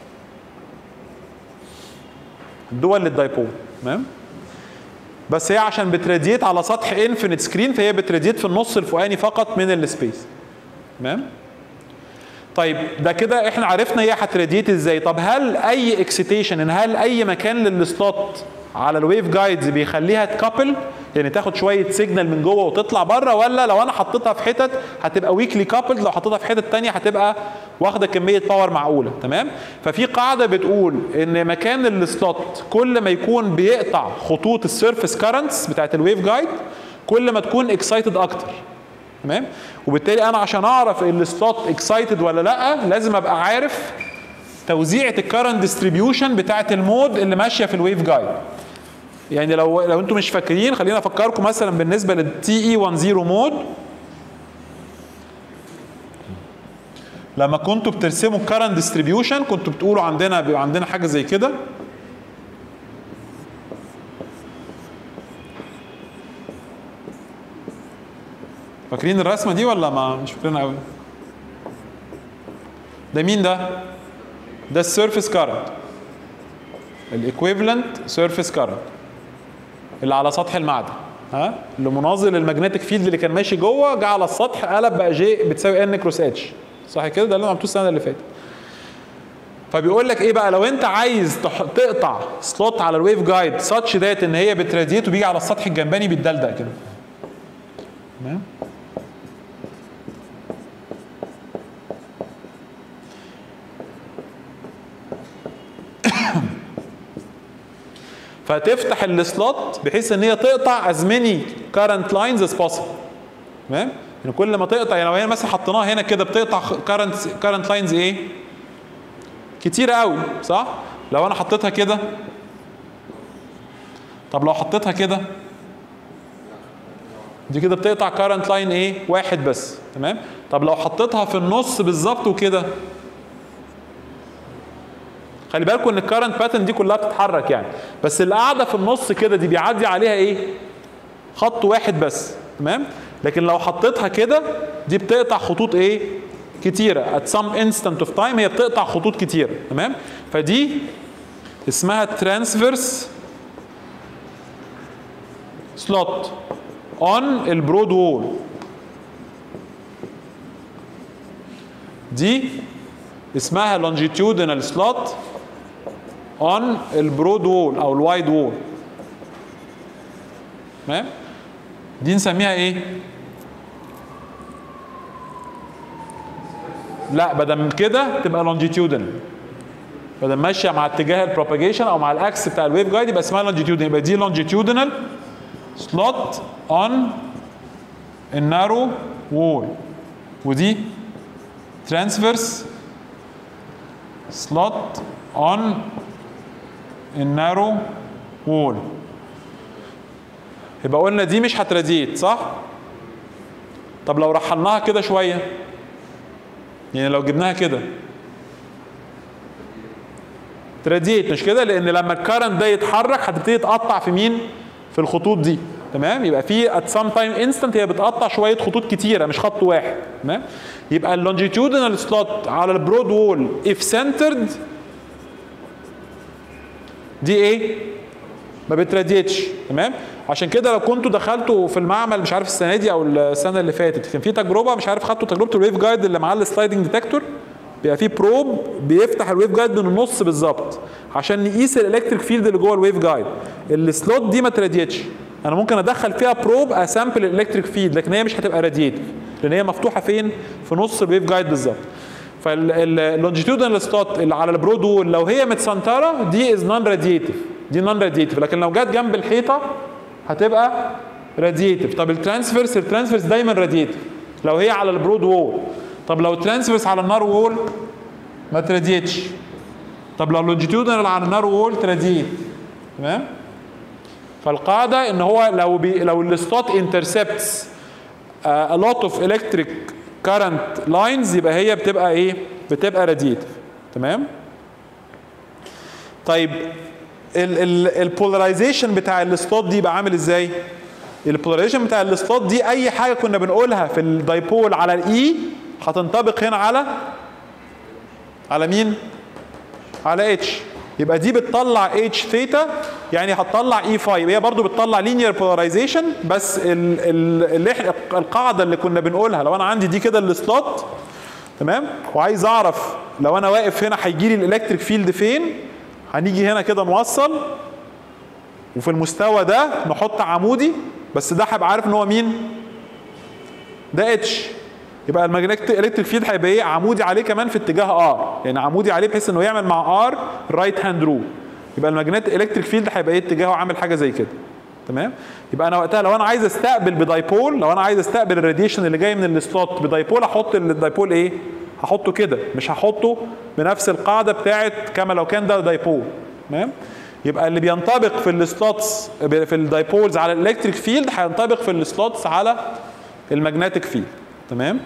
الدول للدايبول. تمام؟ بس هي عشان بتراديت على سطح انفينيت سكرين فهي بتراديت في النص الفوقاني فقط من السبيس. تمام؟ طيب ده كده احنا عرفنا هي هتراديت ازاي. طب هل اي اكسيتيشن، هل اي مكان للسلوت على الويف جايدز بيخليها تكابل، يعني تاخد شويه سيجنال من جوه وتطلع بره، ولا لو انا حطيتها في حتت هتبقى ويكلي كابلد، لو حطيتها في حتت ثانيه هتبقى واخده كميه باور معقوله. تمام؟ ففي قاعده بتقول ان مكان السلوت كل ما يكون بيقطع خطوط السيرفيس كارنتس بتاعت الويف جايد كل ما تكون اكسايتد اكتر. تمام؟ وبالتالي انا عشان اعرف السلوت اكسايتد ولا لا لازم ابقى عارف توزيعه الكارنت ديستريبيوشن بتاعت المود اللي ماشيه في الويف جايد. يعني لو لو انتم مش فاكرين خلينا افكركم مثلا بالنسبه للتي اي عشرة مود، لما كنتوا بترسموا الكارنت ديستريبيوشن كنتوا بتقولوا عندنا بيبقى عندنا حاجه زي كده، فاكرين الرسمه دي ولا ما مش فاكرينها قوي؟ ده مين ده؟ ده السيرفيس كارنت، الايكويفالنت سيرفيس كارنت اللي على سطح المعدن، ها؟ اللي مناظر للماجنتيك فيلد اللي كان ماشي جوه جه على السطح قلب بقى جي بتساوي ان كروس اتش، صح كده؟ ده اللي انا عملته السنه اللي فاتت. فبيقول لك ايه بقى؟ لو انت عايز تقطع سلوت على الويف جايد ساتش ذات ان هي بتراديت وبيجي على السطح الجنباني بيتدلدق كده. تمام؟ فتفتح السلوت بحيث ان هي تقطع as many current lines as possible. تمام؟ يعني كل ما تقطع، يعني لو هي مثلا حطيناها هنا كده بتقطع current current lines ايه؟ كتير قوي، صح؟ لو انا حطيتها كده، طب لو حطيتها كده دي كده بتقطع current line ايه؟ واحد بس. تمام؟ طب لو حطيتها في النص بالظبط وكده، خلي بالكم ان الكارنت باترن دي كلها بتتحرك يعني، بس اللي قاعده في النص كده دي بيعدي عليها ايه؟ خط واحد بس. تمام؟ لكن لو حطيتها كده دي بتقطع خطوط ايه؟ كتيره. at some instant of time هي بتقطع خطوط كتيره. تمام؟ فدي اسمها transverse slot on البرود وول. دي اسمها longitudinal slot on البرود وول او الوايد وول. تمام؟ دي نسميها ايه؟ لا بدل كده تبقى longitudinal، بدل ماشيه مع اتجاه البروباجيشن او مع الاكس بتاع الويف جايد يبقى اسمها longitudinal، يبقى دي longitudinal slot on النارو وول، ودي transverse slot on النارو وول. يبقى قلنا دي مش هتراديت، صح؟ طب لو رحلناها كده شويه، يعني لو جبناها كده تراديت، مش كده؟ لان لما الكارنت ده يتحرك هتبتدي تقطع في مين؟ في الخطوط دي. تمام؟ يبقى في at some time instant هي بتقطع شويه خطوط كتيره مش خط واحد. تمام؟ يبقى اللونجيتيودنال سلوت على البرود وول if centered دي ايه؟ ما بتراديتش. تمام؟ عشان كده لو كنتوا دخلتوا في المعمل مش عارف السنه دي او السنه اللي فاتت كان في تجربه، مش عارف خدتوا تجربه الويف جايد اللي معاه السلايدنج ديتكتور، بيبقى فيه بروب بيفتح الويف جايد من النص بالظبط عشان نقيس الالكتريك فيلد اللي جوه الويف جايد. السلوت دي ما تراديتش، انا ممكن ادخل فيها بروب اسامبل الالكتريك فيلد لكن هي مش هتبقى راديتيف لان هي مفتوحه فين؟ في نص الويف جايد بالظبط. فاللونجيتيودنال سلوت اللي على البرود وول لو هي متسنتره دي از نون راديتيف، دي نون راديتيف، لكن لو جت جنب الحيطه هتبقى راديتيف. طب الترانسفيرس، الترانسفيرس دايما راديتيف لو هي على البرود وول. طب لو الترانسفيرس على النار وول ما تراديتش. طب لو اللونجيتيودنال على النار وول تراديت. تمام؟ فالقاعده ان هو لو بي لو السلوت انترسبتس a lot of electric current lines يبقى هي بتبقى ايه؟ بتبقى راديتيف. تمام؟ طيب البولاريزيشن بتاع السلوت دي يبقى عامل ازاي؟ البولاريزيشن بتاع السلوت دي اي حاجه كنا بنقولها في الدايبول على الاي هتنطبق هنا على على مين؟ على اتش. يبقى دي بتطلع اتش ثيتا، يعني هتطلع اي فاي، هي برضو بتطلع لينير بولاريزيشن، بس ال ال اللي احنا القاعده اللي كنا بنقولها لو انا عندي دي كده السلوت تمام، وعايز اعرف لو انا واقف هنا هيجي لي الالكتريك فيلد فين، هنيجي هنا كده نوصل وفي المستوى ده نحط عمودي، بس ده هبقى عارف ان هو مين؟ ده اتش. يبقى الماجنتيك الكتريك فيلد هيبقى ايه؟ عمودي عليه كمان في اتجاه ار، يعني عمودي عليه بحيث انه يعمل مع ار رايت هاند رول. يبقى الماجنتيك الكتريك فيلد هيبقى ايه؟ اتجاهه عامل حاجه زي كده. تمام؟ يبقى انا وقتها لو انا عايز استقبل بدايبول، لو انا عايز استقبل الراديشن اللي جاي من السلوت بدايبول، هحط الدايبول ايه؟ هحطه كده، مش هحطه بنفس القاعده بتاعت كما لو كان ده دايبول. تمام؟ يبقى اللي بينطبق في السلوتس في الدايبولز على الالكتريك فيلد هينطبق في السلوتس على الماجنتيك فيلد. تمام؟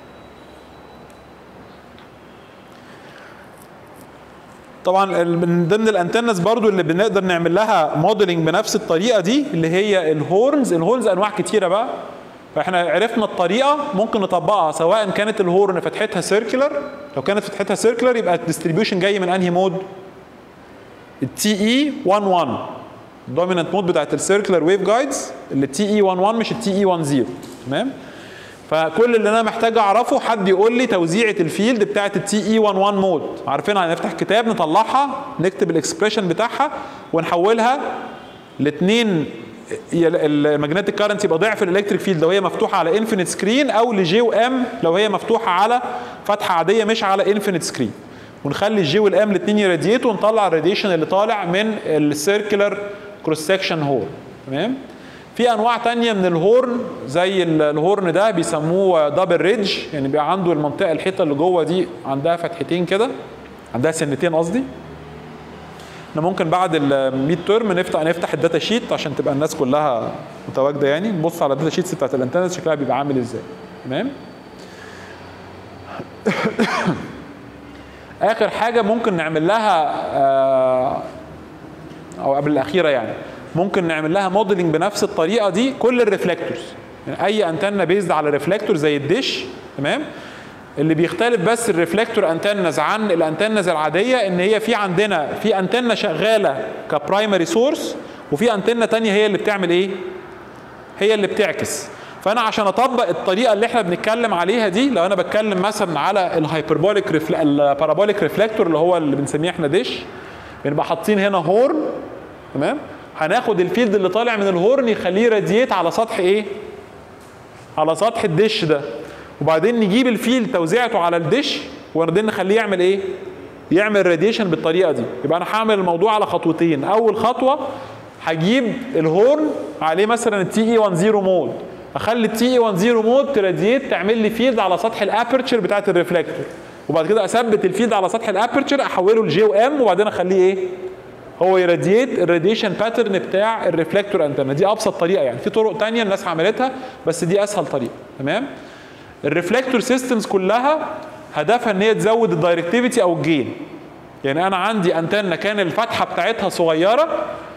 طبعا من ضمن الانتنز برضو اللي بنقدر نعمل لها موديلنج بنفس الطريقه دي اللي هي الهورنز. الهورنز انواع كتيره بقى، فاحنا عرفنا الطريقه ممكن نطبقها سواء كانت الهورن فتحتها سيركلر. لو كانت فتحتها سيركلر يبقى الديستريبيوشن جاي من انهي مود؟ التي اي واحد واحد، الدومينانت مود بتاعت السيركلر ويف جايدز اللي تي اي واحد واحد مش التي اي واحد صفر. تمام؟ فكل اللي انا محتاج اعرفه حد يقول لي توزيعه الفيلد بتاعت التي اي واحد واحد مود، عارفينها، هنفتح كتاب نطلعها نكتب الاكسبريشن بتاعها ونحولها لاثنين، الماجنتيك كارنت يبقى ضعف الالكتريك فيلد لو هي مفتوحه على انفينيت سكرين، او لجي وام لو هي مفتوحه على فتحه عاديه مش على انفينيت سكرين، ونخلي الجي والام الاثنين يراديتوا ونطلع الراديشن اللي طالع من السيركلر كروس سكشن هورن. تمام؟ في انواع تانية من الهورن زي الهورن ده بيسموه دبل ريدج، يعني بيبقى عنده المنطقه الحيطه اللي جوه دي عندها فتحتين كده، عندها سنتين قصدي. احنا ممكن بعد الميد تيرم نفتح نفتح الداتا شيت عشان تبقى الناس كلها متواجده، يعني نبص على الداتا شيتس بتاعت الانتنز شكلها بيبقى عامل ازاي. تمام؟ اخر حاجه ممكن نعمل لها او قبل الاخيره يعني ممكن نعمل لها موديلنج بنفس الطريقه دي كل الريفلكتورز، يعني اي انتنه بيزد على ريفلكتور زي الديش. تمام؟ اللي بيختلف بس الريفلكتور انتنز عن الانتنز العاديه ان هي في عندنا في انتنه شغاله كبرايمري سورس، وفي انتنه ثانيه هي اللي بتعمل ايه؟ هي اللي بتعكس. فانا عشان اطبق الطريقه اللي احنا بنتكلم عليها دي، لو انا بتكلم مثلا على الهايبربوليك ريفل... البارابوليك ريفلكتور اللي هو اللي بنسميه احنا ديش، بنبقى حاطين هنا هورن. تمام؟ هناخد الفيلد اللي طالع من الهورن يخليه راديت على سطح ايه؟ على سطح الدش ده، وبعدين نجيب الفيلد توزيعته على الدش وبعدين نخليه يعمل ايه؟ يعمل راديشن بالطريقه دي. يبقى انا هعمل الموضوع على خطوتين. اول خطوه هجيب الهورن عليه مثلا التي اي واحد صفر مود، اخلي التي اي واحد صفر مود تراديت تعمل لي فيلد على سطح الابرتشر بتاعت الريفلكتور، وبعد كده اثبت الفيلد على سطح الابرتشر احوله لجي وام وبعدين اخليه ايه؟ هو يراديت الراديشن باترن بتاع الريفلكتور انتنا. دي ابسط طريقه، يعني في طرق ثانيه الناس عملتها بس دي اسهل طريقه. تمام؟ الريفلكتور سيستمز كلها هدفها ان هي تزود الدايركتيفيتي او الجين. يعني انا عندي انتنه كان الفتحه بتاعتها صغيره،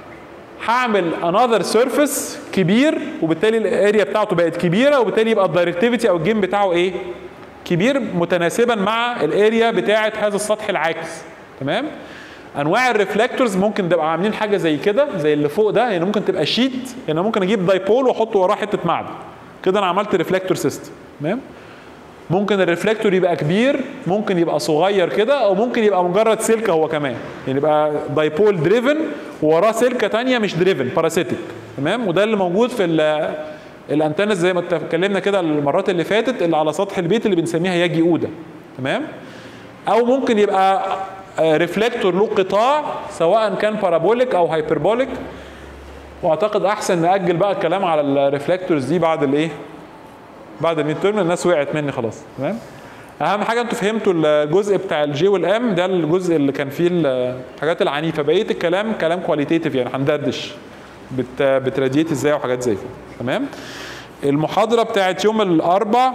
هعمل انذر سيرفيس كبير وبالتالي الاريا بتاعته بقت كبيره، وبالتالي يبقى الدايركتيفيتي او الجين بتاعه ايه؟ كبير، متناسبا مع الاريا بتاعه هذا السطح العاكس. تمام؟ انواع الريفلكتورز ممكن تبقى عاملين حاجه زي كده زي اللي فوق ده، يعني ممكن تبقى شيت، يعني ممكن اجيب دايبول واحط وراه حته معدن كده انا عملت ريفلكتور سيستم. تمام؟ ممكن الريفلكتور يبقى كبير، ممكن يبقى صغير كده، او ممكن يبقى مجرد سلكه هو كمان، يعني يبقى دايبول دريفن ووراه سلكه ثانيه مش دريفن باراسيتيك. تمام؟ وده اللي موجود في الانتنز زي ما اتكلمنا كده المرات اللي فاتت اللي على سطح البيت اللي بنسميها ياجي اودا. تمام؟ او ممكن يبقى ريفلكتور له قطاع سواء كان بارابوليك او هايبربوليك، واعتقد احسن ناجل بقى الكلام على الريفلكتورز دي بعد الايه؟ بعد الميد تيرم. الناس وقعت مني خلاص. تمام؟ اهم حاجه انتوا فهمتوا الجزء بتاع الجي والام ده، الجزء اللي كان فيه الحاجات العنيفه، بقيه الكلام كلام كواليتيتيف، يعني هندردش بت بتراديت ازاي وحاجات زي كده. تمام؟ المحاضره بتاعت يوم الاربعاء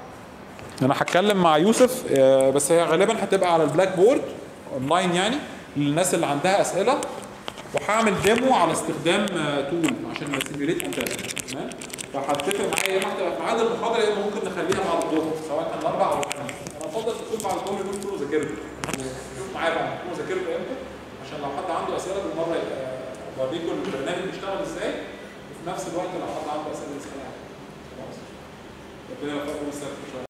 انا هتكلم مع يوسف، بس هي غالبا هتبقى على البلاك بورد اونلاين يعني للناس اللي عندها اسئله. وهعمل ديمو على استخدام تول عشان نسيميوليت انتنه. تمام؟ فهتفق معايا يا اما هتبقى في ميعاد المحاضره يا اما ممكن نخليها بعد الظهر سواء كان الاربع او الخميس. انا افضل تكون بعد الظهر يكون تكونوا ذاكرتوا. شوف معايا بقى تكونوا ذاكرتوا امتى عشان لو حد عنده اسئله بالمره يبقى اوريكم البرنامج بيشتغل ازاي وفي نفس الوقت لو حد عنده اسئله يسالها. خلاص؟ ربنا يوفقكم ويسهل شويه.